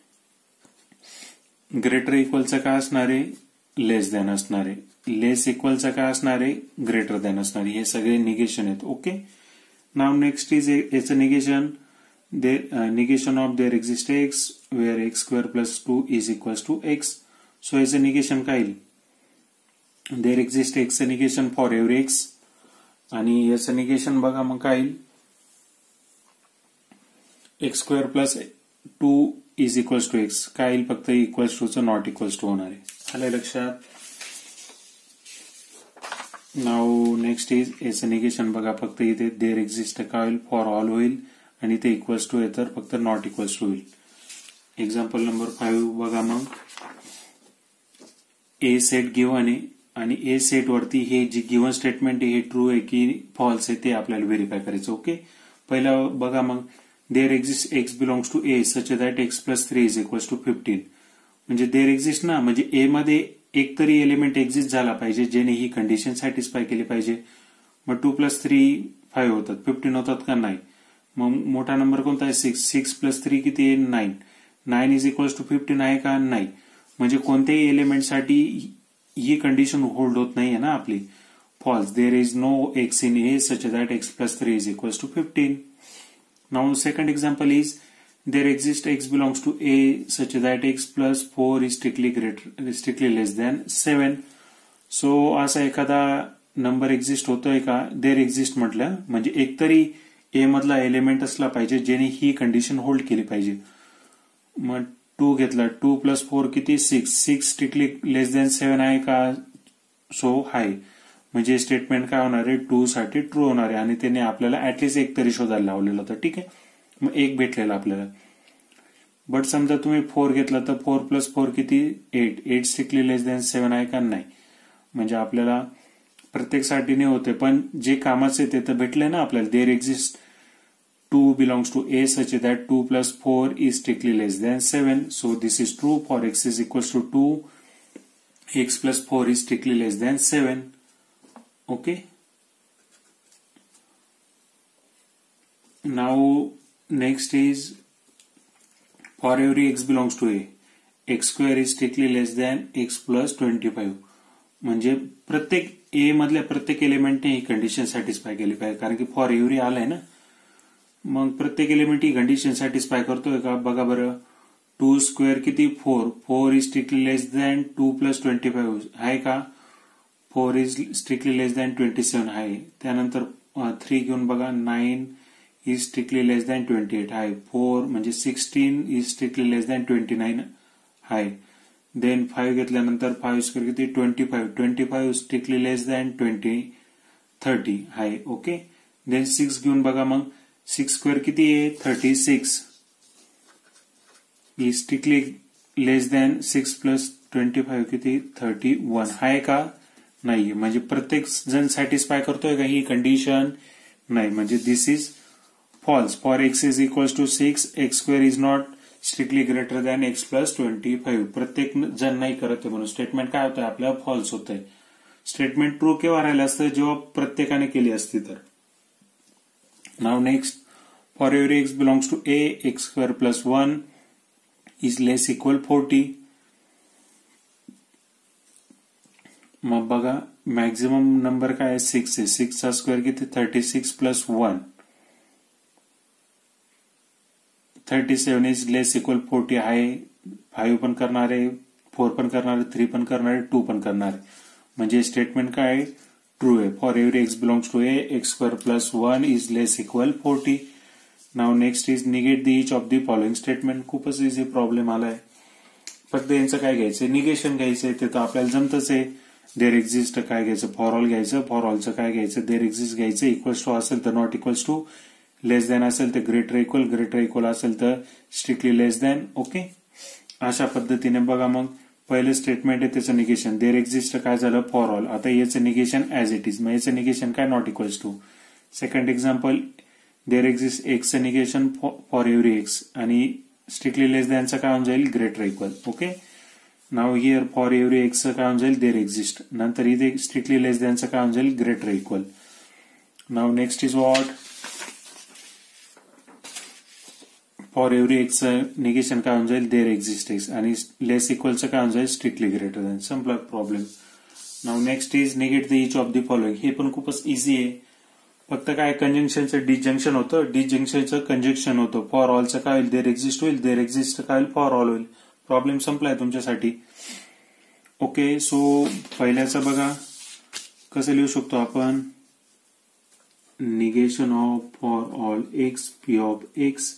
ग्रेटर इक्वलचं काय असणार आहे लेस दॅन असणार आहे. लेस इक्वलचं काय असणार आहे ग्रेटर दॅन असणार आहे. हे सगळे निगेशन आहेत. ओके, नाव नेक्स्ट इज याचं negation there negation of there exist x where x square plus two is equals to x. So याचं निगेशन काय येईल देर एक्झिस्ट एक्सचं निगेशन फॉर एव्हरी एक्स, आणि याचं निगेशन बघा मग काय येईल x square plus two is equals to x, काय येईल फक्त इक्वल्स टूचं नॉट इक्वल्स टू होणार आहे. आलं लक्षात. नाव नेक्स्ट इज याचं निगेशन बघा फक्त इथे देर एक्झिस्ट काय होईल फॉर ऑल होईल, आणि ते इक्वल्स टू आहे तर फक्त नॉट इक्वल्स टू होईल. एक्झाम्पल नंबर फाईव्ह बघा मग, ए सेट गिव्हन आहे, आणि ए सेट वरती हे जी गिव्हन स्टेटमेंट आहे हे ट्रू आहे की फॉल्स आहे ते आपल्याला व्हेरीफाय करायचं. ओके, पहिला बघा मग there exist x belongs to A such that x plus three is equals to fifteen. म्हणजे देअर एक्झिस्ट ना, म्हणजे ए मध्ये एक तरी एलिमेंट एक्झिस्ट झाला पाहिजे ज्याने ही कंडिशन सॅटिस्फाय केली पाहिजे. मग टू प्लस थ्री फाईव्ह होतात, फिफ्टीन होतात का नाही. मग मोठा नंबर कोणता आहे सिक्स. सिक्स प्लस थ्री किती आहे nine. Nine is equals to fifteen आहे का नाही. म्हणजे कोणत्याही एलिमेंटसाठी ही कंडिशन होल्ड होत नाहीये ना आपली. False. There is no x in A such that x plus three is equals to fifteen. Now second example is there exists x belongs to a such that x plus four is strictly greater strictly less than seven. so असा एखादा number exist होतोय का. There exist म्हटलं म्हणजे एकतरी ए मधला element असला पाहिजे ज्याने ही कंडिशन होल्ड केली पाहिजे. मग टू घेतला. टू प्लस फोर किती six. Six strictly less than seven आहे का. So high. म्हणजे स्टेटमेंट काय होणार आहे टू साठी ट्रू होणार आहे आणि त्याने आपल्याला ऍटलिस्ट एक तरी शोधायला लावलेलं होतं. ठीक आहे. मग एक भेटलेला आपल्याला. बट समजा तुम्ही फोर घेतला तर फोर प्लस फोर किती eight. Eight strictly less than seven आहे का नाही. म्हणजे आपल्याला प्रत्येकसाठी नाही होते पण जे कामाचे ते तर भेटले ना आपल्याला. There exist two belongs to A such that two plus four is strictly less than seven. So this is true for x is equals to two. X plus four is strictly less than seven. Okay. Now next is for every x belongs to a x square is strictly less than x plus twenty-five. म्हणजे प्रत्येक ए मधल्या प्रत्येक एलिमेंटने ही condition satisfy केली पाहिजे कारण की for every आलाय ना. मग प्रत्येक एलिमेंट ही कंडिशन सॅटिस्फाय करतोय का बघा बरं. टू स्क्वेअर किती four. Four is strictly less than two plus twenty five आहे का. Four is strictly less than twenty seven आहे. त्यानंतर थ्री घेऊन बघा. Nine is strictly less than twenty-eight high. four म्हणजे sixteen is strictly less than twenty-nine high. then five घेतल्यानंतर five square किती twenty-five. twenty-five strictly less than twenty thirty high. Okay. then six घेऊन बघा मग. six square किती आहे thirty-six is strictly less than six plus twenty-five किती thirty-one आहे का नाही. म्हणजे प्रत्येक जण सॅटिस्फाय करतोय का ही कंडिशन नाही. म्हणजे this is false. for x is equals to six x square is not strictly greater than x plus twenty-five. प्रत्येक जण नाही करत आहे म्हणून स्टेटमेंट काय होतंय आपल्याला फॉल्स होतंय. स्टेटमेंट ट्रू केव्हा राहिलं असतं जेव्हा प्रत्येकाने केली असती तर. Now next. For every x belongs to A x square plus one is less equal forty. मग बघा मॅक्झिमम नंबर काय आहे सिक्स आहे. सिक्सचा स्क्वेअर किती thirty six plus one. Thirty seven is less equal forty आहे. फाईव्ह पण करणार आहे. फोर पण करणार आहे. थ्री पण करणार आहे. टू पण करणार आहे. म्हणजे स्टेटमेंट काय आहे ट्रू आहे. For every x belongs to A x square plus one is less equal forty. Now next is negate the each of the following statement. खूपच इझी प्रॉब्लेम आलाय. फक्त यांचं काय घ्यायचंय निगेशन घ्यायचंय ते तर आपल्याला जमतच आहे. देअर एक्झिस्ट काय घ्यायचं फॉर ऑल घ्यायचं. फॉर ऑलचं काय घ्यायचं देअर एक्झिस्ट घ्यायचं. इक्वल्स टू असेल तर not equals to. Less than असेल तर ग्रेटर इक्वल. ग्रेटर इक्वल असेल तर स्ट्रिक्टली लेस दॅन. ओके. अशा पद्धतीने बघा मग पहिलं स्टेटमेंट आहे त्याचं निगेशन. देअर एक्झिस्ट काय झालं फॉर ऑल. आता याचं निगेशन ऍज इट इज. मग याचं निगेशन काय not equals to. Second example there exist एक्सचं निगेशन फॉर एव्हरी एक्स आणि स्ट्रिक्टली लेस दॅनचं काय होऊन जाईल greater equal. Okay. Now here for every एक्सचं काय होऊन जाईल देअर एक्झिस्ट. नंतर इथे स्ट्रिक्टली लेस दॅनचं काय होऊन जाईल greater equal. Now next is what. For every एक्सचं निगेशन काय होऊन जाईल देअर एक्झिस्ट एक्स आणि लेस इक्वलचं काय होऊन जाईल स्ट्रिक्टली ग्रेटर दॅन. संपला problem. Now next is negate the each of the following. हे पण खूपच इझी आहे. फक्त काय कंजंक्शनचं डिजंक्शन होतं. डिजंक्शनचं कंजंक्शन होतं. फॉर ऑलचं काय होईल देअर एक्झिस्ट होईल. देअर एक्झिस्ट काय होईल फॉर ऑल होईल. प्रॉब्लेम संपलाय तुमच्यासाठी. ओके. सो पहिल्याचं बघा कसं लिहू शकतो आपण. Negation of for all x P of x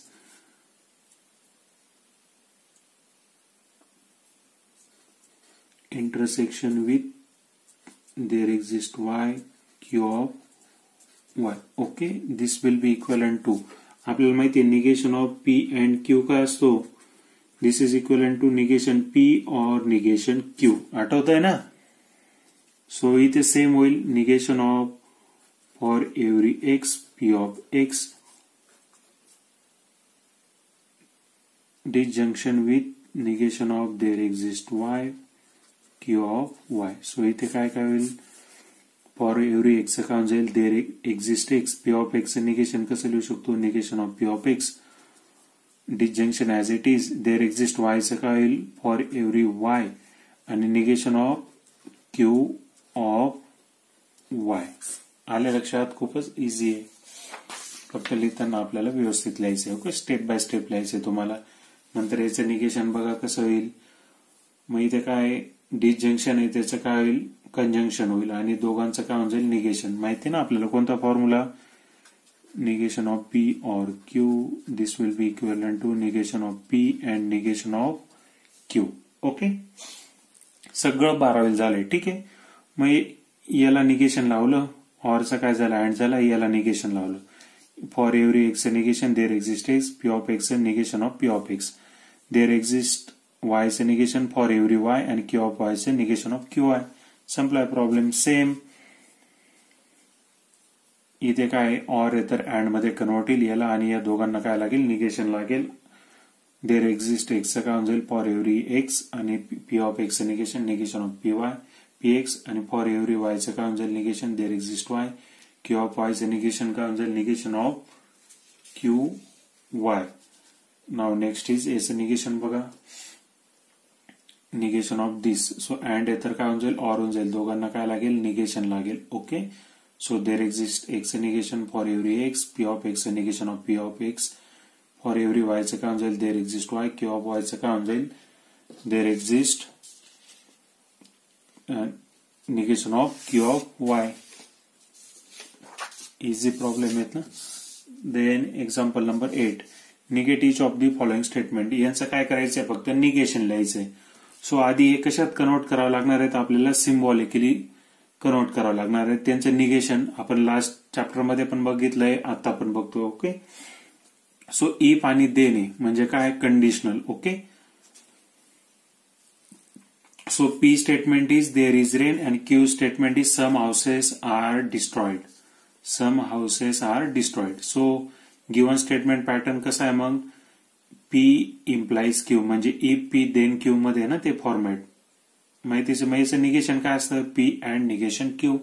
intersection with there exists y q of y. okay, this will be equivalent to आपल्याला माहिती आहे negation of p and q काय असतो. This is equivalent to negation p और negation q. आठवत आहे ना. So इथे सेम होईल. Negation of for every x p of x disjunction with negation of there exist y Q of y. So इथे काय काय होईल, फॉर एव्हरी एक्स काय होऊन जाईल, there exist x. P of x negation कसं लिहू शकतो, negation of P of x. Disjunction as it is, there exist वायचं काय होईल, फॉर एव्हरी वाय, आणि negation of Q of y. आल्या लक्षात, खूपच इझी आहे. फक्त लिहिताना आपल्याला व्यवस्थित लिहायचं आहे. ओके, स्टेप बाय स्टेप लिहायचंय तुम्हाला. नंतर याचं निगेशन बघा कसं होईल. मग इथे काय डिसजंक्शन आहे त्याचं काय होईल, कंजंक्शन होईल, आणि दोघांचं काय होऊन जाईल, निगेशन. माहिती ना आपल्याला कोणता formula, negation of P or Q, this will be equivalent to negation of P and negation of Q. Okay, सगळं बारावीला झालंय. ठीक आहे, मग याला निगेशन लावलं, ऑरचा काय झाला, अँड झाला, याला निगेशन लावलं. For every x negation there exist x, P of x negation of P of x. There exist वायचं निगेशन फॉर एव्हरी वाय, आणि क्यू ऑफ वायचं निगेशन ऑफ क्यू वाय. संपलाय प्रॉब्लेम. सेम इथे काय or आहे तर and मध्ये convert होईल, याला आणि या दोघांना काय लागेल, निगेशन लागेल. देअर एक्झिस्ट एक्सचं काय होऊन जाईल, फॉर एव्हरी एक्स, आणि P of x negation negation of P y P x, आणि फॉर एव्हरी वायचं काय होऊन जाईल, negation there exist y. Q of वायचं निगेशन काय होऊन जाईल, negation of Q y. Now next is एचं निगेशन बघा, negation of this. So and आहे तर काय होऊन जाईल, ऑर होऊन जाईल, दोघांना काय लागेल, निगेशन लागेल. Okay, so there exists x negation for every x, p of x negation of p of x. For every y चं काय होऊन जाईल, there exists y, q of y चं काय होऊन जाईल, there exists uh, negation of q of y. Easy problem आहेत ना. Then example number eight, negate each of the following statement. यांचं काय करायचंय, फक्त निगेशन लिहायचंय. सो आधी हे कशात कन्वर्ट करावं लागणार आहेत, आपल्याला सिम्बॉलिकली कन्वर्ट करावं लागणार आहे. त्यांचं निगेशन आपण लास्ट चॅप्टर मध्ये पण बघितलंय, आता पण बघतो. ओके, सो इफ आणि देने म्हणजे काय, conditional. Okay, so P statement is there is rain, and Q statement is some houses are destroyed. Some houses are destroyed. So given statement pattern कसा आहे, मग पी इम्प्लाइज क्यू, म्हणजे if P then Q मध्ये ना ते format माहितीचं. मग याचं निगेशन काय असतं, P and negation Q.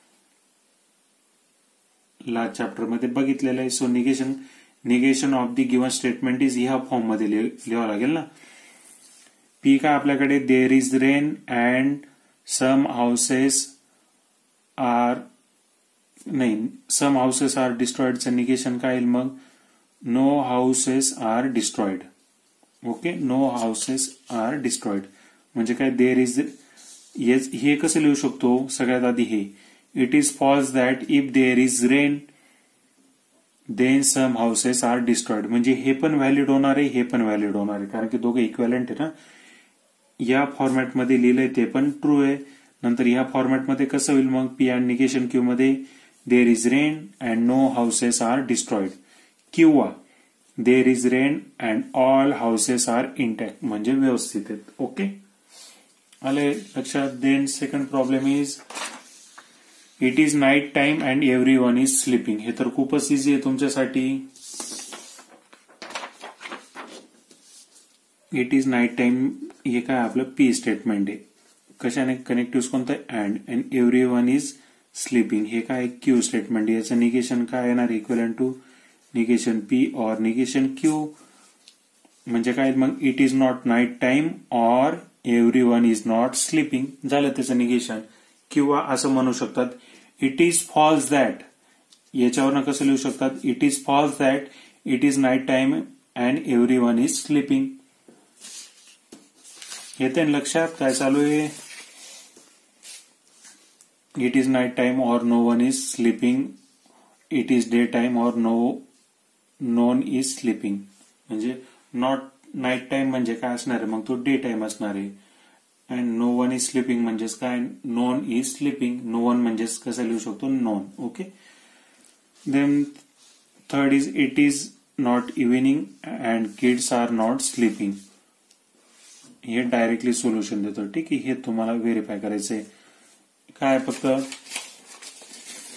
Last chapter मध्ये बघितलेलं आहे. So negation negation of the given statement is ह्या फॉर्म मध्ये लिहावं लागेल ना. पी काय आपल्याकडे, there is rain and some houses are, नाही, सम हाऊसेस आर डिस्ट्रॉइडचं निगेशन काय येईल, मग no houses are destroyed. Okay, no houses are destroyed म्हणजे काय, देअर इज, हे कसं लिहू शकतो, सगळ्यात आधी हे, it is false that if there is rain then some houses are destroyed. म्हणजे हे पण व्हॅलिड होणार आहे, हे पण व्हॅलिड होणार आहे, कारण की दोघे इक्वॅलंट आहे ना. या फॉर्मॅटमध्ये लिहिलंय ते पण ट्रू आहे. नंतर या फॉर्मॅटमध्ये कसं होईल, मग पी अँड निगेशन क्यू मध्ये there is rain and no houses are destroyed, किंवा there is rain and all houses are intact, म्हणजे व्यवस्थित आहेत. ओके, आले लक्षात. Then second problem is it is night time and every one is sleeping. हे तर खूपच इझी आहे तुमच्यासाठी. इट इज नाईट टाइम हे काय आपलं पी स्टेटमेंट आहे. कशाने कनेक्टिव्ह कोणतं, and and every one is sleeping हे काय क्यू स्टेटमेंट. याचं निगेशन काय येणार, इक्वलंट टू निगेशन पी और निगेशन क्यू. म्हणजे काय, मग it is not night time और every one is not sleeping झालं त्याचं निगेशन. किंवा असं म्हणू शकतात, इट इज फॉल्स दॅट. याच्यावरनं कसं लिहू शकतात, it is false that it is night time and every one is sleeping. येते लक्षात काय चालू आहे. इट इज नाईट टाइम और no one is sleeping, it is day time और नो नोन इज स्लीपिंग. म्हणजे नॉट नाईट टाइम म्हणजे काय असणार आहे, मग तो डे टाइम असणार आहे. And no one is sleeping म्हणजेच काय, none is sleeping. No one म्हणजेच कसं लिहू शकतो, none. Okay, then third is it is not evening and kids are not sleeping. हे डायरेक्टली सोल्युशन देतो. ठीक आहे, हे तुम्हाला व्हेरीफाय करायचंय. काय फक्त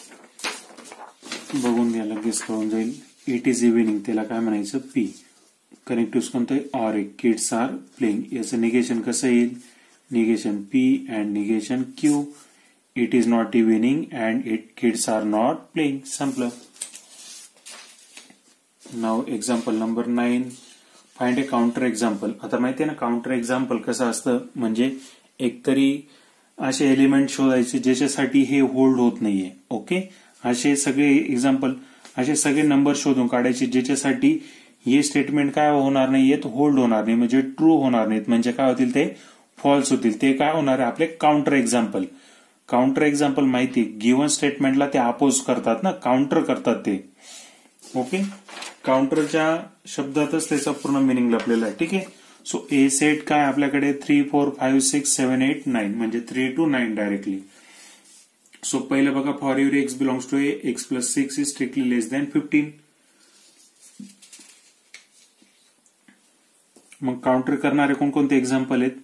बघून घ्या, लगेच कळून जाईल. इट इज इव्हिनिंग त्याला काय म्हणायचं, पी. कनेक्टिव्ह कोणतं आहे? ऑर आहे. Kids are playing. याचं निगेशन कसं येईल? Negation P and negation Q. It is not evening and it kids are not playing. संपलं. Now example number nine. Find a counter example. आता माहिती आहे ना काउंटर एक्झाम्पल कसं असतं, म्हणजे एकतरी असे एलिमेंट शोधायचे ज्याच्यासाठी हे होल्ड होत नाहीये. ओके, असे सगळे एक्झाम्पल, असे सगळे नंबर शोधून काढायचे ज्याच्यासाठी हे स्टेटमेंट काय होणार नाहीयेत, होल्ड होणार नाही, म्हणजे ट्रू होणार नाहीत, म्हणजे काय होतील ते फॉल्स होतील. ते काय होणार आहे? आपले काउंटर एक्झाम्पल. काउंटर एक्झाम्पल माहिती, गिव्हन स्टेटमेंटला ते अपोज करतात ना, काउंटर करतात ते. ओके, काउंटरच्या शब्दातच त्याचा पूर्ण मिनिंग लपलेला आहे. ठीक आहे. सो ए सेट काय आपल्याकडे three four five six seven eight nine, म्हणजे three to nine directly. So पहिलं बघा, for your x belongs to A, x plus six is strictly less than fifteen. मग काउंटर करणारे कोणकोणते एक्झाम्पल आहेत?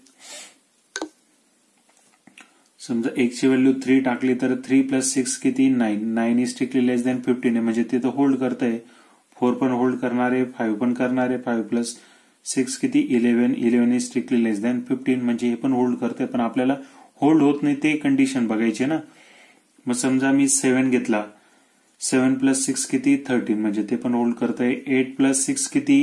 समजा एक्सची व्हॅल्यू थ्री टाकली तर थ्री प्लस सिक्स किती? Nine. Nine is strictly less than fifteen आहे, म्हणजे ते तर होल्ड करतंय. फोर पण होल्ड करणारे, फाईव्ह पण करणारे. फाईव्ह प्लस सिक्स किती? Eleven. Eleven is strictly less than fifteen, म्हणजे हे पण होल्ड करतंय, पण आपल्याला होल्ड होत नाही ते कंडिशन बघायची ना. मग समजा मी सेव्हन घेतला, सेव्हन प्लस सिक्स किती? थर्टीन, म्हणजे ते पण होल्ड करतंय. एट प्लस सिक्स किती?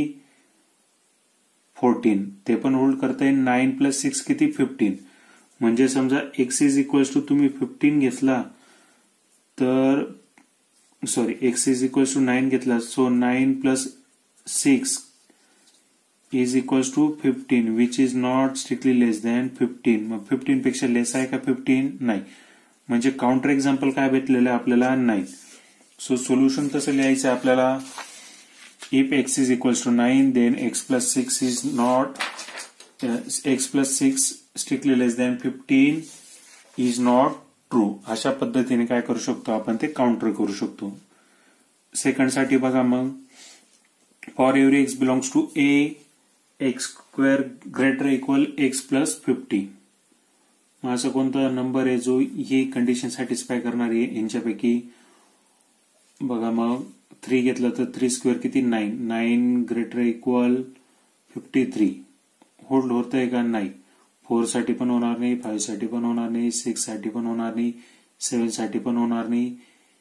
फोर्टीन, ते पण होल्ड करतंय. नाईन प्लस सिक्स किती? फिफ्टीन. म्हणजे समजा एक्स इज इक्वल्स टू तुम्ही फिफ्टीन घेतला तर sorry x is equals to nine घेतला, so nine plus six is equals to fifteen, which is not strictly less than fifteen. मग fifteen पेक्षा less आहे का फिफ्टीन? नाही. म्हणजे काउंटर एक्झाम्पल काय भेटलेलं आहे आपल्याला? नाईन. सो सोल्युशन कसं लिहायचं आपल्याला? If x is equals to nine then x plus six is not x plus six strictly less than fifteen is not true. अशा पद्धतीने काय करू शकतो आपण? ते काउंटर करू शकतो. सेकंड साठी बघा, मग for every x belongs to A, x square greater equal x plus fifty. मग असं कोणता नंबर आहे जो ही कंडिशन सॅटिस्फाय करणार आहे यांच्यापैकी? बघा, मग थ्री घेतलं तर थ्री स्क्वेअर किती? Nine. Nine greater equal fifty three. Hold होतंय का? नाही. फोर साठी पण होणार नाही, फाईव्ह साठी पण होणार नाही, सिक्स साठी पण होणार नाही, सेव्हन साठी पण होणार नाही.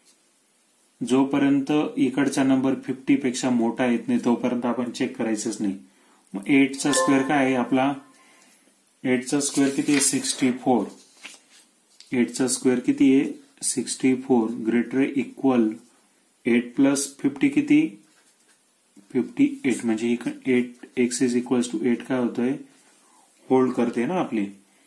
जोपर्यंत इकडचा नंबर फिफ्टी पेक्षा मोठा येत नाही तोपर्यंत आपण चेक करायचंच नाही. मग एटचा स्क्वेअर काय आहे आपला? एटचा स्क्वेअर किती आहे? Sixty four. एटचा स्क्वेअर किती आहे? Sixty four greater equal eight plus fifty किती? Fifty eight. म्हणजे eight x is equals to eight काय होतंय? होल्ड करते ना आपली.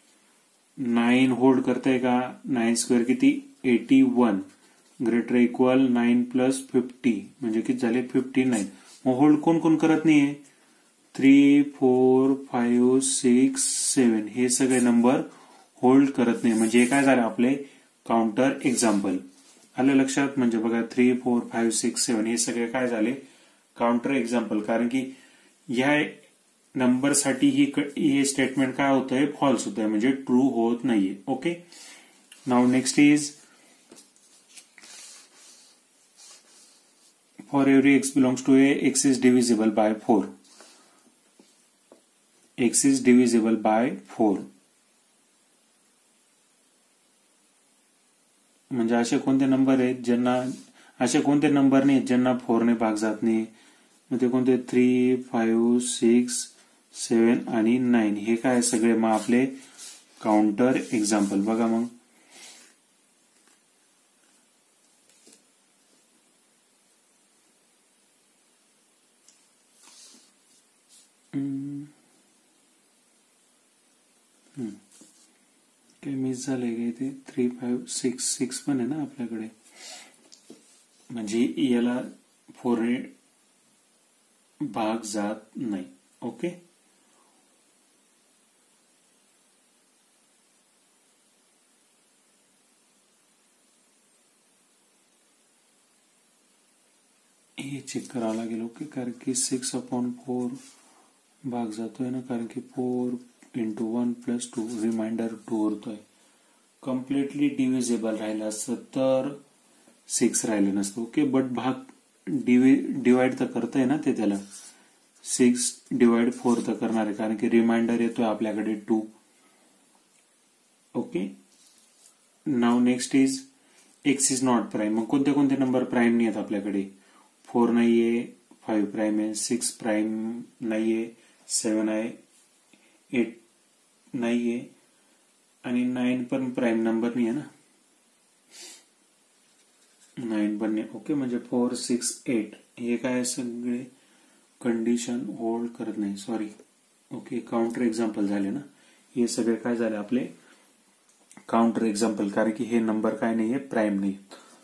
नाईन होल्ड करते का? नाईन स्क्वेअर किती? Eighty one greater equal nine plus fifty, म्हणजे किती झाले? Fifty nine. मग होल्ड कोण कोण करत नाहीये? Three four five six seven हे सगळे नंबर होल्ड करत नाही, म्हणजे काय झालं आपले काउंटर एक्झाम्पल. आलं लक्षात? म्हणजे बघा, three four five six seven हे सगळे काय झाले? Counter example. कारण की ह्या नंबर साठी ही हे स्टेटमेंट काय होतंय? फॉल्स होतंय, म्हणजे ट्रू होत नाहीये. Okay, now next is for every x belongs to A, x is divisible by four. X is divisible by four, म्हणजे असे कोणते नंबर आहेत ज्यांना, असे कोणते नंबर नाही ज्यांना फोरने भाग जात नाही? मग ते कोणते? थ्री फाईव्ह सिक्स सेव्हन आणि नाईन हे काय सगळे मग आपले काउंटर एक्झाम्पल. बघा, मग काय मिस झालंय का इथे? थ्री फाईव्ह सिक्स सिक्स पण आहे ना आपल्याकडे, म्हणजे याला फोरने भाग जात नाही. ओके, हे चेक करावं लागेल. ओके, कारण की सिक्स अपॉन फोर भाग जातोय ना, कारण की four into one plus two reminder two होतोय. कम्प्लिटली डिव्हिजिबल राहिलं असतं तर सिक्स राहिलं नसतं. ओके, बट भाग डिव्हाइड तर करतंय ना ते त्याला, सिक्स डिवाइड फोर तर करणार आहे कारण की रिमाइंडर येतोय आपल्याकडे two. Okay. Now next is x is not prime. मग कोणते कोणते नंबर प्राईम नाही आहेत आपल्याकडे? फोर नाहीये, फाईव्ह प्राईम आहे, सिक्स प्राईम नाहीये, सेवन आहे, एट नाहीये आणि नाईन पण प्राईम नंबर नाही आहे ना, नाईन पण नाही. ओके. म्हणजे फोर सिक्स एट हे काय सगळे कंडिशन होल्ड करत नाही. सॉरी. ओके. काउंटर एक्झाम्पल झाले ना, हे सगळे काय झाले आपले काउंटर एक्झाम्पल, कारण की हे नंबर काय नाहीये प्राईम नाही.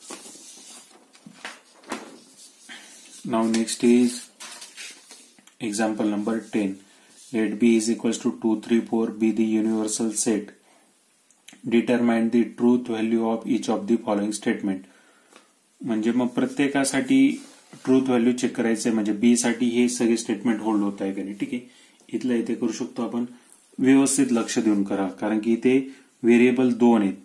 Now next is example number ten. Let B is equals to two three four B the universal set. Determine the truth value of each of the following statement. म्हणजे मग प्रत्येकासाठी truth value check करायचंय. म्हणजे बी साठी हे सगळे statement hold होत आहे का नाही. ठीक आहे. इथलं इथे करू शकतो आपण. व्यवस्थित लक्ष देऊन करा कारण की इथे व्हेरिएबल दोन आहेत.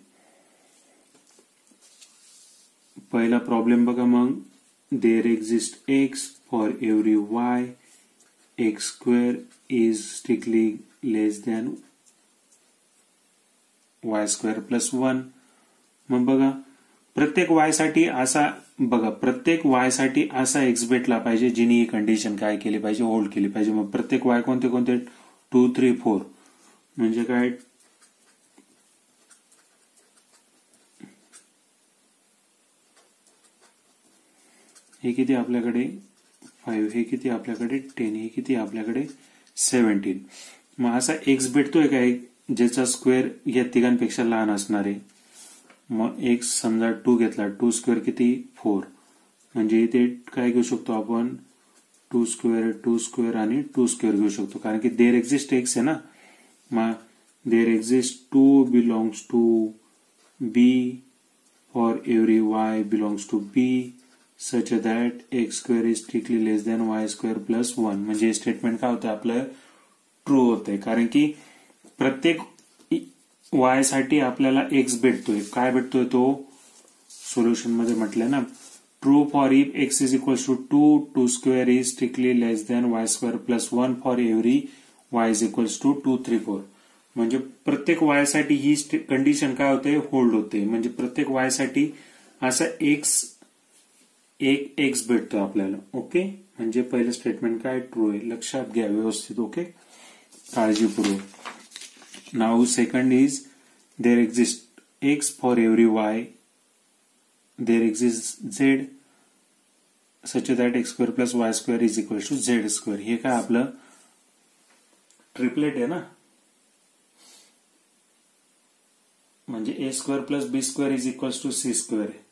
पहिला प्रॉब्लेम बघा. मग there exist x for every y x square is strictly less than y square plus one. मग बघा प्रत्येक वाय साठी असा बघा प्रत्येक वाय साठी असा एक्स भेटला पाहिजे जिने ही कंडिशन काय केली पाहिजे होल्ड केली पाहिजे. मग प्रत्येक वाय कोणते कोणते? Two three four. म्हणजे काय? हे किती आपल्याकडे फाईव्ह, हे किती आपल्याकडे टेन, हे किती आपल्याकडे सेव्हन्टीन. मग असा एक्स भेटतोय का एक ज्याचा स्क्वेअर या तिघांपेक्षा लहान असणार आहे. मग एक्स समजा टू घेतला, टू स्क्वेअर किती फोर. म्हणजे इथे काय घेऊ शकतो आपण? टू स्क्वेअर, टू स्क्वेअर आणि टू स्क्वेअर घेऊ शकतो कारण की देअर एक्झिस्ट एक्स आहे ना. मग there exist two belongs to B for every Y belongs to B such that x square is strictly less than y square plus one. म्हणजे हे स्टेटमेंट काय होतं आपलं ट्रू होतंय कारण की प्रत्येक वाय साठी आपल्याला एक्स भेटतोय. काय भेटतोय तो सोल्युशन मध्ये म्हटलंय ना. True for if x is equals to two, two square is strictly less than y square plus one for every y is equals to two three four. म्हणजे प्रत्येक वाय साठी ही कंडिशन काय होते होल्ड होते. म्हणजे प्रत्येक वाय साठी असा एक्स एक एक्स भेटतो आपल्याला. ओके. म्हणजे पहिलं स्टेटमेंट काय ट्रू आहे. लक्षात घ्या व्यवस्थित. ओके. काळजीपूर्वक. Now second is there exist x for every y there exist z such that x square plus y square is equal to z square. हे काय आपलं ट्रिपलेट आहे ना. म्हणजे a square plus b square is equal to c square आहे.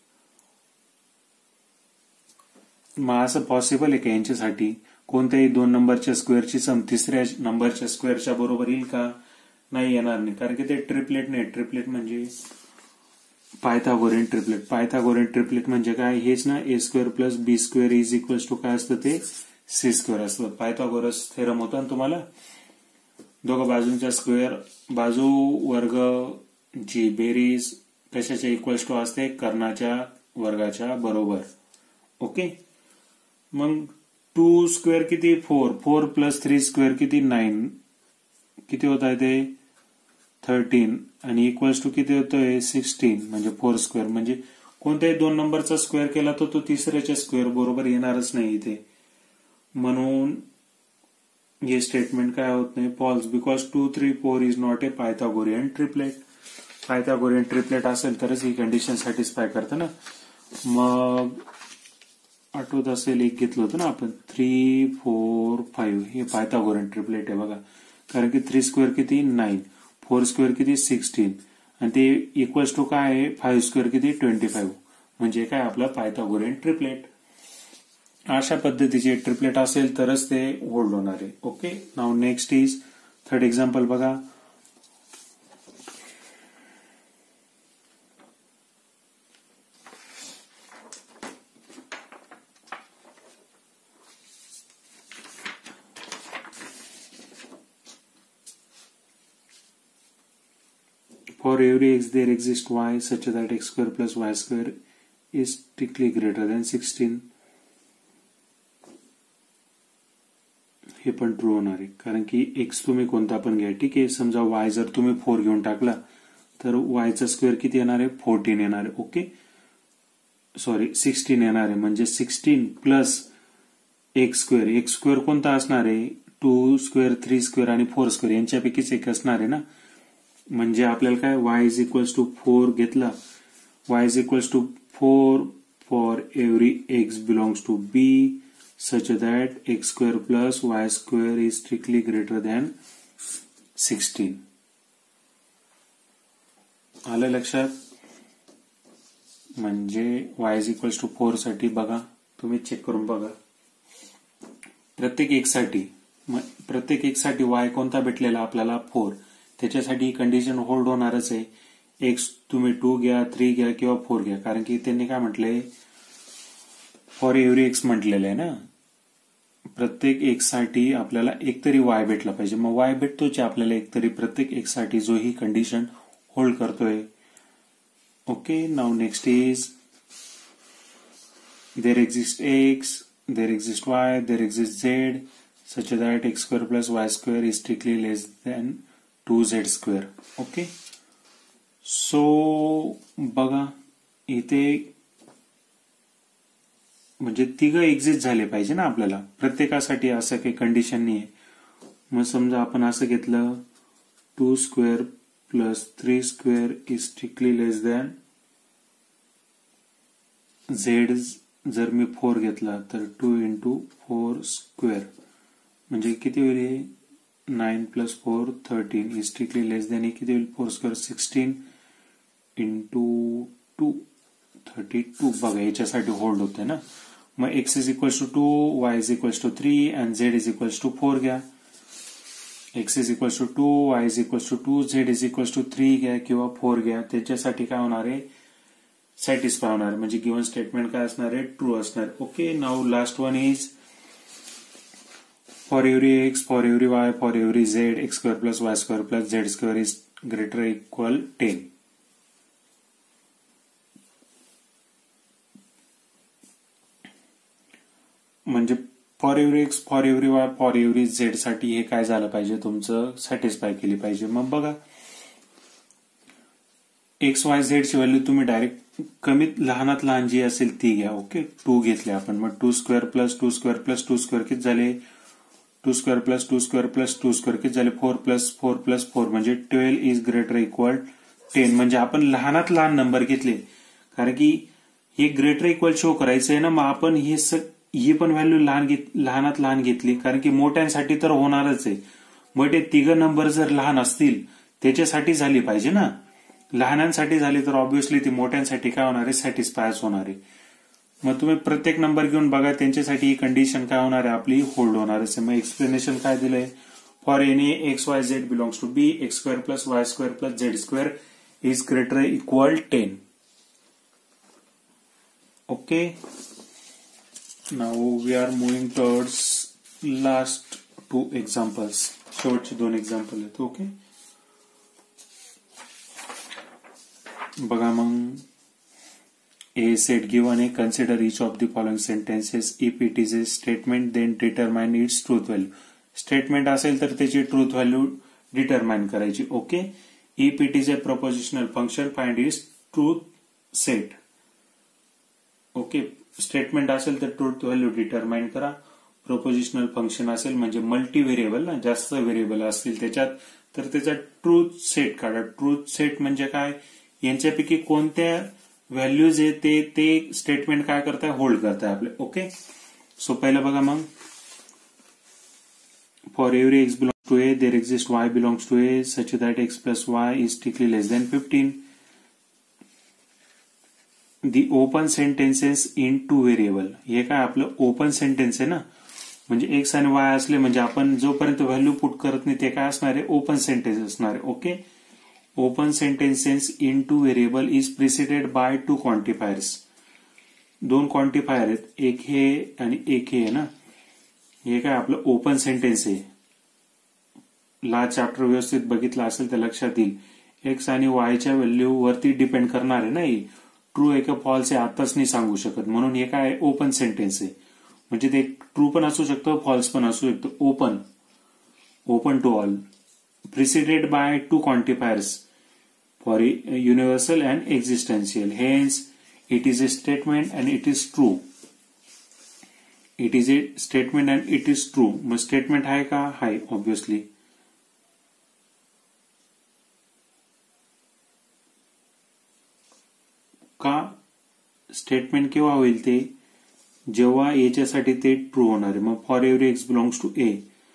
मग असं possible आहे का यांच्यासाठी कोणत्याही दोन नंबरच्या स्क्वेअरची सम तिसऱ्या नंबरच्या स्क्वेअरच्या बरोबर येईल का? नाही येणार नाही कारण की ते ट्रिपलेट नाही. ट्रिपलेट म्हणजे पायथागोरियन ट्रिपलेट. पायथागोरियन ट्रिपलेट म्हणजे काय? हेच ना. A square plus b square is equal to काय असतं ते सी स्क्वेअर असतं. पायथागोरस थेरम होता ना तुम्हाला. दोघं बाजूंच्या स्क्वेअर बाजू वर्ग जी बेरीज कशाच्या इक्वल्स टू असते कर्णाच्या वर्गाच्या बरोबर. ओके. मग टू स्क्वेअर किती four, four plus three square किती नाईन, किती होत आहे ते थर्टीन आणि इक्वल्स टू किती होतोय सिक्स्टीन. म्हणजे फोर स्क्वेअर. म्हणजे कोणत्याही दोन नंबरचा स्क्वेअर केला तर तो तिसऱ्याच्या स्क्वेअर बरोबर येणारच नाही इथे. म्हणून हे स्टेटमेंट काय होत नाही false because two three four is not a Pythagorean triplet. Pythagorean triplet असेल तरच ही कंडिशन सॅटिस्फाय करतं ना. मग आठवत असेल एक घेतलं होतं ना आपण थ्री फोर फाईव्ह. हे पायथागोरियन ट्रिपलेट आहे बघा कारण की थ्री स्क्वेअर किती नाईन, फोर स्क्वेअर किती सिक्स्टीन आणि ते इक्वल्स टू काय आहे फाईव्ह स्क्वेअर किती ट्वेंटी फाईव्ह. म्हणजे काय आपलं पायथागोरियन ट्रिपलेट. अशा पद्धतीचे ट्रिपलेट असेल तरच ते होल्ड होणार आहे. Okay. Now next is third example बघा. For every x there exists y such that x square plus y square is strictly greater than sixteen. हे पण ट्रू होणार आहे, कारण की एक्स तुम्ही कोणता पण घ्या. ठीक आहे, समजा वाय जर तुम्ही फोर घेऊन टाकला तर वायचा स्क्वेअर किती येणार आहे, फोर्टीन येणार आहे. ओके, सॉरी सिक्स्टीन येणार आहे. म्हणजे sixteen plus x square. X square कोणता असणार आहे, टू स्क्वेअर, थ्री स्क्वेअर आणि फोर स्क्वेअर यांच्यापैकीच एक असणार आहे ना. म्हणजे आपल्याला काय y is equals to four घेतला, y is equals to four for every x belongs to B such that x square plus y square is strictly greater than sixteen. आलं लक्षात. म्हणजे y is equals to four साठी बघा, तुम्ही check करून बघा प्रत्येक x साठी. प्रत्येक x साठी y कोणता भेटलेला आपल्याला, फोर. त्याच्यासाठी ही कंडिशन होल्ड होणारच आहे. x तुम्ही टू घ्या, थ्री घ्या किंवा फोर घ्या, कारण की त्यांनी काय म्हटलंय, फॉर एव्हरी एक्स म्हटलेलं आहे ना. प्रत्येक एक्स साठी आपल्याला एकतरी वाय भेटला पाहिजे. मग वाय भेटतोच आपल्याला एकतरी प्रत्येक एक्स साठी, जो ही कंडिशन होल्ड करतोय. Okay, now next is there exist x, there exist y, there exist z such that x square plus y square is strictly less than two z square. Okay, so बघा इथे म्हणजे तिघं exist झाले पाहिजे ना आपल्याला. प्रत्येकासाठी असं काही कंडिशन नाही आहे. मग समजा आपण असं घेतलं, two square plus three square is strictly less than z. जर मी फोर घेतला तर टू इंटू फोर स्क्वेअर म्हणजे किती होईल, nine plus four thirteen is strictly less than किती होईल, four square sixteen into two thirty two. बघा याच्यासाठी होल्ड होते ना. मग x is equals to two, y is equals to three and z is equals to four घ्या. x is equals to two, y is equals to two, z is equals to three घ्या किंवा four घ्या. त्याच्यासाठी काय होणार आहे, satisfy होणार. म्हणजे गिव्हन स्टेटमेंट काय असणार आहे, ट्रू असणार. Okay, now last one is for every x, for every Y, for every z, x square plus y square plus z square is greater equal ten. म्हणजे for every x, for every Y, for every z साठी हे काय झालं पाहिजे, तुमचं satisfy केली पाहिजे. मग बघा एक्स वाय झेड ची व्हॅल्यू तुम्ही डायरेक्ट कमीत लहानात लहान जी असेल ती घ्या. ओके, टू घेतले आपण. मग two square plus two square plus two square किती झाले, two square plus two square plus two square किती झाले, four plus four plus four म्हणजे twelve is greater equal ten. म्हणजे आपण लहानात लहान नंबर घेतले, कारण की हे ग्रेटर इक्वल शो करायचं आहे ना. मग आपण हे ही पण व्हॅल्यू लहान लहानात लहान घेतली, कारण की मोठ्यांसाठी तर होणारच आहे. मग ते तिघं नंबर जर लहान असतील त्याच्यासाठी झाली पाहिजे ना. लहानांसाठी झाली तर ऑब्व्हियसली ती मोठ्यांसाठी काय होणार आहे, सॅटिस्फायच होणार आहे. मग तुम्ही प्रत्येक नंबर घेऊन बघा, त्यांच्यासाठी ही कंडिशन काय होणार आहे, आपली होल्ड होणारच आहे. मग एक्सप्लेनेशन काय दिलंय, for any x Y z belongs to B, x square plus y square plus z square is greater equal ten. Okay, now we are moving towards last two examples. शेवटचे दोन example आहेत. Okay, बघा मग A said given a consider each of the following sentences. If it is a statement then determine its truth value. Statement असेल तर त्याची truth value determine करायची. Okay, if it is a propositional function find its truth set. Okay, statement असेल तर truth value determine करा. Propositional function असेल म्हणजे multi variable ना, जास्त व्हेरिएबल असतील त्याच्यात, तर त्याचा ट्रूथ सेट काढा. ट्रूथ सेट म्हणजे काय, यांच्यापैकी कोणत्या व्हॅल्यूज आहे ते ते स्टेटमेंट काय करताय, होल्ड करताय आपले. ओके, सो पहिलं बघा मग, for every x belongs to A there exist y belongs to A such that x plus y is strictly less than fifteen. The open sentences in two variable. हे काय आपलं open sentence आहे ना, म्हणजे x आणि Y असले म्हणजे आपण जोपर्यंत व्हॅल्यू पुट करत नाही ते काय असणार आहे, ओपन सेंटेन्स असणार आहे. Okay, open sentences in two variable is preceded by two quantifiers. दोन क्वांटिफायर आहेत, एक हे आणि एक हे ना. हे काय आपलं ओपन सेंटेन्स आहे. लास्ट चॅप्टर व्यवस्थित बघितला असेल तर लक्षात येईल. एक्स आणि वायच्या व्हॅल्यू वरती डिपेंड करणार आहे ना. ट्रू आहे का फॉल्स आहे आताच नाही सांगू शकत, म्हणून हे काय ओपन सेंटेन्स आहे. म्हणजे ते ट्रू पण असू शकतं, फॉल्स पण असू शकतं. Open open to all, preceded by two quantifiers for universal and existential. Hence it is a statement and it is true. It is a statement and it is true. मग statement आहे का? हाय, obviously. का statement केव्हा होईल? ते जेव्हा याच्यासाठी ते ट्रू होणार आहे. मग for every x belongs to A.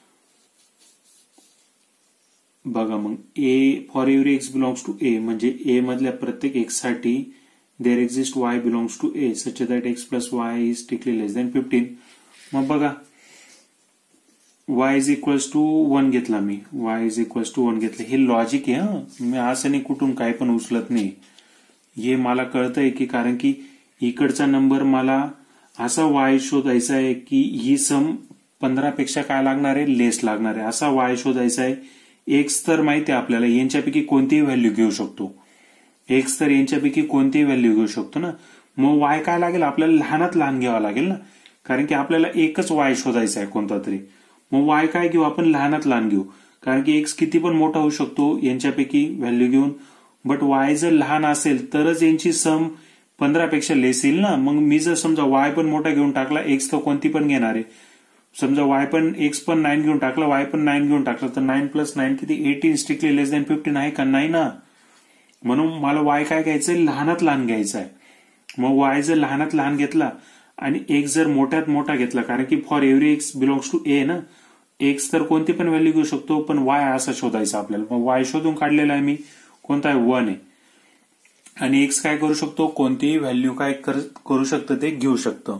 बघा मग A for every x belongs to A म्हणजे ए मधल्या प्रत्येक एक्स साठी there exist y belongs to A such that x plus y is strictly less than fifteen. मग बघा y is equals to one घेतला मी, y is equals to one घेतलं. हे लॉजिक आहे. हा, मी असं नाही कुठून काय पण उचलत नाही. हे मला कळतंय की कारण की इकडचा नंबर मला असा वाय शोधायचा आहे की ही सम पंधरा पेक्षा काय लागणार आहे? लेस लागणार आहे. असा वाय शोधायचा आहे. एक्स तर माहिती आहे आपल्याला, यांच्यापैकी कोणतीही व्हॅल्यू घेऊ शकतो. एक्स तर यांच्यापैकी कोणतीही व्हॅल्यू घेऊ शकतो ना. मग वाय काय लागेल? आपल्याला लहानात लहान घ्यावा लागेल ना, कारण की आपल्याला एकच वाय शोधायचा आहे कोणता तरी. मग वाय काय घेऊ आपण? लहानात लहान घेऊ, कारण की एक्स किती पण मोठा होऊ शकतो यांच्यापैकी व्हॅल्यू घेऊन. बट वाय जर लहान असेल तरच यांची सम पंधरा पेक्षा लेस येईल ना. मग मी जर समजा वाय पण मोठा घेऊन टाकला, एक्स तर कोणती पण घेणार आहे. समजा वाय पण एक्स पण नाईन घेऊन टाकला, वाय पण नाईन घेऊन टाकला, तर नाईन प्लस नाईन किती? Eighteen. Strictly less than fifteen आहे का? नाही ना. म्हणून मला वाय काय घ्यायचंय? लहानात लहान घ्यायचा आहे. मग वाय जर लहानात लहान घेतला आणि एक्स जर मोठ्यात मोठा घेतला, कारण की for every x belongs to A ना, एक्स तर कोणती पण व्हॅल्यू घेऊ शकतो, पण वाय असा शोधायचा आपल्याला. मग वाय शोधून काढलेला आहे मी, कोणता आहे? वन आहे. आणि एक्स काय करू शकतो? कोणतीही व्हॅल्यू काय करू शकतं ते घेऊ शकतं.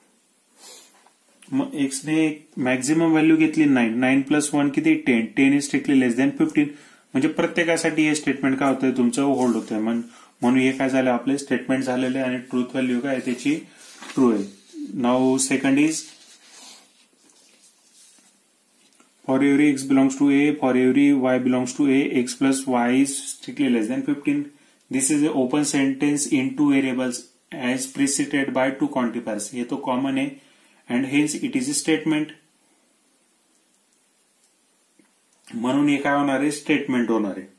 मग एक्सने मॅक्झिमम व्हॅल्यू घेतली नाईन. नाईन प्लस वन किती? Ten. Ten is strictly less than fifteen. म्हणजे प्रत्येकासाठी हे स्टेटमेंट काय होतंय? तुमचं होल्ड होतंय. म्हणून हे काय झालं? आपले स्टेटमेंट झालेले आणि ट्रूथ व्हॅल्यू काय त्याची ट्रू आहे. Now second is for every x belongs to A, for every Y belongs to A, x plus y is strictly less than fifteen. This is a open sentence in two variables as preceded by two quantifiers. हे तो common आहे and hence it is a statement. म्हणून हे काय होणार आहे? Statement होणार आहे.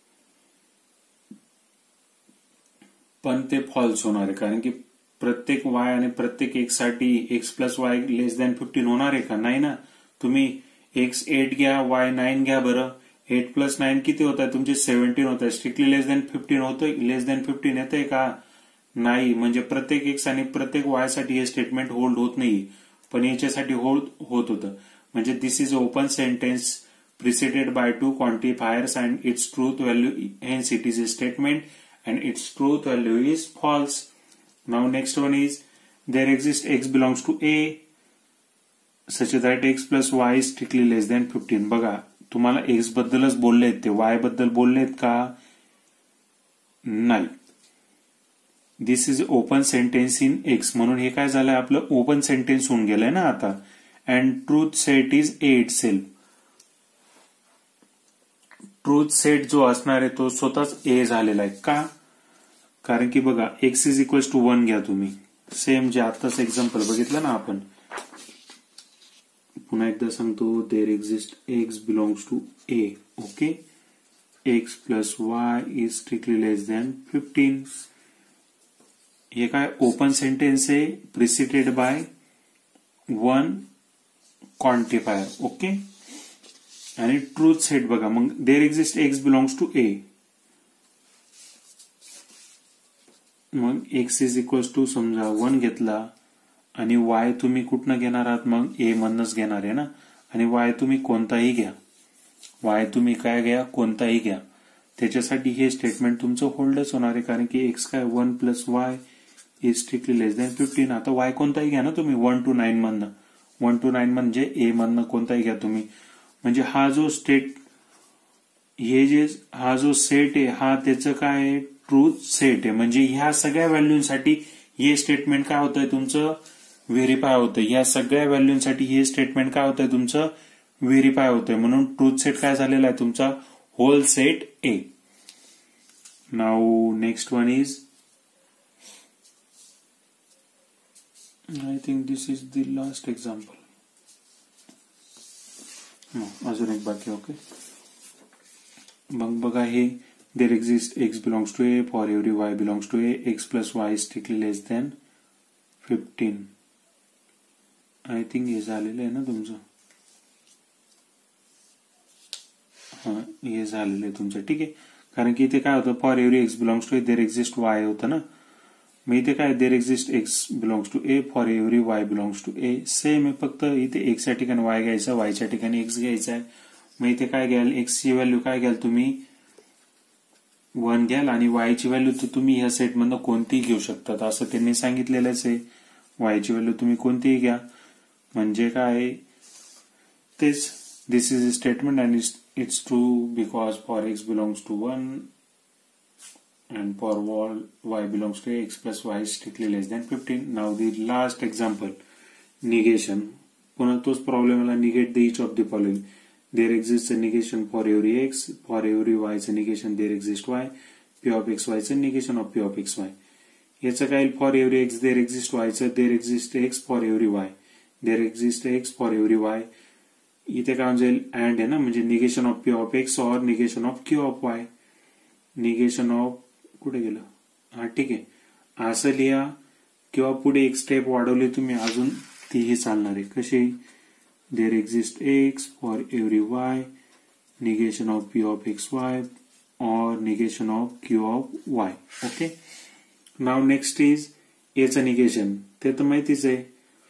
पण ते फॉल्स होणार आहे, कारण की प्रत्येक वाय आणि प्रत्येक एक्स साठी x plus y less than fifteen होणार आहे का? नाही ना. तुम्ही एक्स एट घ्या, वाय नाईन घ्या. बरं, एट प्लस नाईन किती होत आहे तुमचे? सेव्हन्टीन होत आहे. स्ट्रिक्टली लेस दॅन फिफ्टीन होतोय? लेस दॅन फिफ्टीन येतंय का? नाही. म्हणजे प्रत्येक एक्स आणि प्रत्येक वाय साठी हे स्टेटमेंट होल्ड होत नाही, पण याच्यासाठी होल्ड होत होतं. म्हणजे this is open sentence preceded by two quantifiers and its truth value, hence it is a statement and its truth value is false. Now next one is there exists x belongs to A such that x plus y is strictly less than fifteen. बघा तुम्हाला x बद्दलच बोललेत ते, y बद्दल बोललेत का? नाही. This is open sentence in x. म्हणून हे काय झालंय? आपलं ओपन सेंटेन्स होऊन गेलंय ना आता. And truth set is A itself. Truth set जो असणार आहे तो स्वतःच ए झालेला आहे. का? कारण की बघा x is equals to one घ्या तुम्ही. सेम जे आताच एक्झाम्पल बघितलं ना आपण. पुन्हा एकदा सांगतो, there exist x belongs to A. Okay. X plus y is strictly less than fifteen. हे काय? ओपन सेंटेन्स आहे preceded by one quantifier. Okay. आणि ट्रूथ सेट बघा मग there exist x belongs to A. मग एक्स इज इक्वल्स टू समजा one घेतला आणि वाय तुम्ही कुठनं घेणार आहात? मग ए मधनच घेणार आहे ना. आणि वाय तुम्ही कोणताही घ्या, वाय तुम्ही काय घ्या? कोणताही घ्या. त्याच्यासाठी हे स्टेटमेंट तुमचं होल्डच होणार आहे, कारण की एक्स काय? One plus y is strictly less than fifteen. आता वाय कोणताही घ्या ना तुम्ही, वन टू नाईन मधनं. वन टू नाईन म्हणजे ए मधनं कोणताही घ्या तुम्ही. म्हणजे हा जो स्टेट हे जे हा जो सेट आहे हा त्याचं काय आहे? ट्रूथ सेट आहे. म्हणजे ह्या सगळ्या व्हॅल्यूसाठी हे स्टेटमेंट काय होतंय तुमचं? व्हेरीफाय होतंय. ह्या सगळ्या व्हॅल्यूसाठी हे स्टेटमेंट काय होतंय तुमचं? व्हेरीफाय होतंय. म्हणून ट्रूथ सेट काय झालेला आहे तुमचा? Whole set A. Now next one is I think this is the last example. अजून एक बाकी. ओके, मग बघा हे there exist x belongs to A for every Y belongs to A x plus y strictly less than fifteen. I think हे झालेलं आहे ना तुमचं. हा, हे झालेलं आहे तुमचं. ठीक आहे, कारण की इथे काय होतं, for every x belongs to A there exist y होतं ना. मग इथे काय, there exist x belongs to A for every Y belongs to A. Same आहे, फक्त इथे एक्सच्या ठिकाणी वाय घ्यायचा, वायच्या ठिकाणी एक्स घ्यायचा आहे. मग इथे काय घ्याल, एक्सची व्हॅल्यू काय घ्याल तुम्ही, वन घ्याल, आणि वायची व्हॅल्यू तर तुम्ही ह्या सेटमधनं कोणतीही घेऊ शकतात, असं त्यांनी सांगितलेलंच आहे. वायची व्हॅल्यू तुम्ही कोणतीही घ्या. म्हणजे काय, तेच this is a statement and it's true because for x belongs to one and for all y belongs to x plus y is strictly less than fifteen. Now the last example, negation. पुन्हा तोच problem आला, negate the each of the following. There exists a negation for every x, for every y च negation there exists y, p of x y च negation of p of x y. याचं काय, for every x there exists y च there exists x for every y, there exists x for every y. इथे काय जाईल, and आहे ना, म्हणजे negation of p of x or negation of q of y. negation of कुठे गेलं, हा ठीक आहे, असं लिहा. किंवा पुढे एक स्टेप वाढवली तुम्ही अजून तीही चालणार आहे. कशी, there exist x for every y, negation of P of x Y और negation of Q of y. Okay, now next is एचं निगेशन. ते तर माहितीच आहे.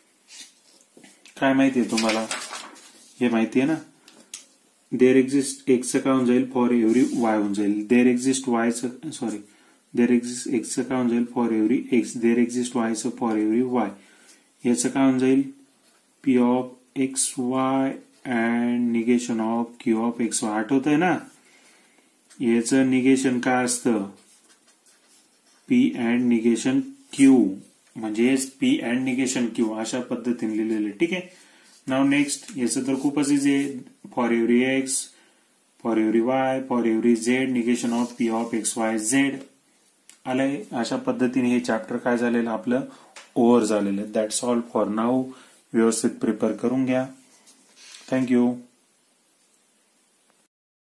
काय माहिती आहे तुम्हाला, हे माहिती आहे ना. देर एक्झिस्ट एक्सचं काय होऊन जाईल, फॉर एव्हरी वाय होऊन जाईल. देर एक्झिस्ट वायचं, सॉरी, देर एक्झिस्ट एक्सचं काय होऊन जाईल, for every x. There exist वायचं फॉर एव्हरी वाय. याचं काय होऊन जाईल, P of x Y and negation of Q of x y. आठवत आहे ना, याचं निगेशन काय असतं, पी अँड निगेशन क्यू, म्हणजे पी अँड निगेशन क्यू अशा पद्धतीने लिहिलेलं. ठीक आहे. नाव नेक्स्ट, याचं तर खूपच इझी आहे. For every x, for every Y, for every z, negation of P of x Y z आलंय. अशा पद्धतीने हे चॅप्टर काय झालेलं आपलं, ओव्हर झालेलं. That's all for now. व्यवस्थित प्रिपेअर करून घ्या. थँक्यू.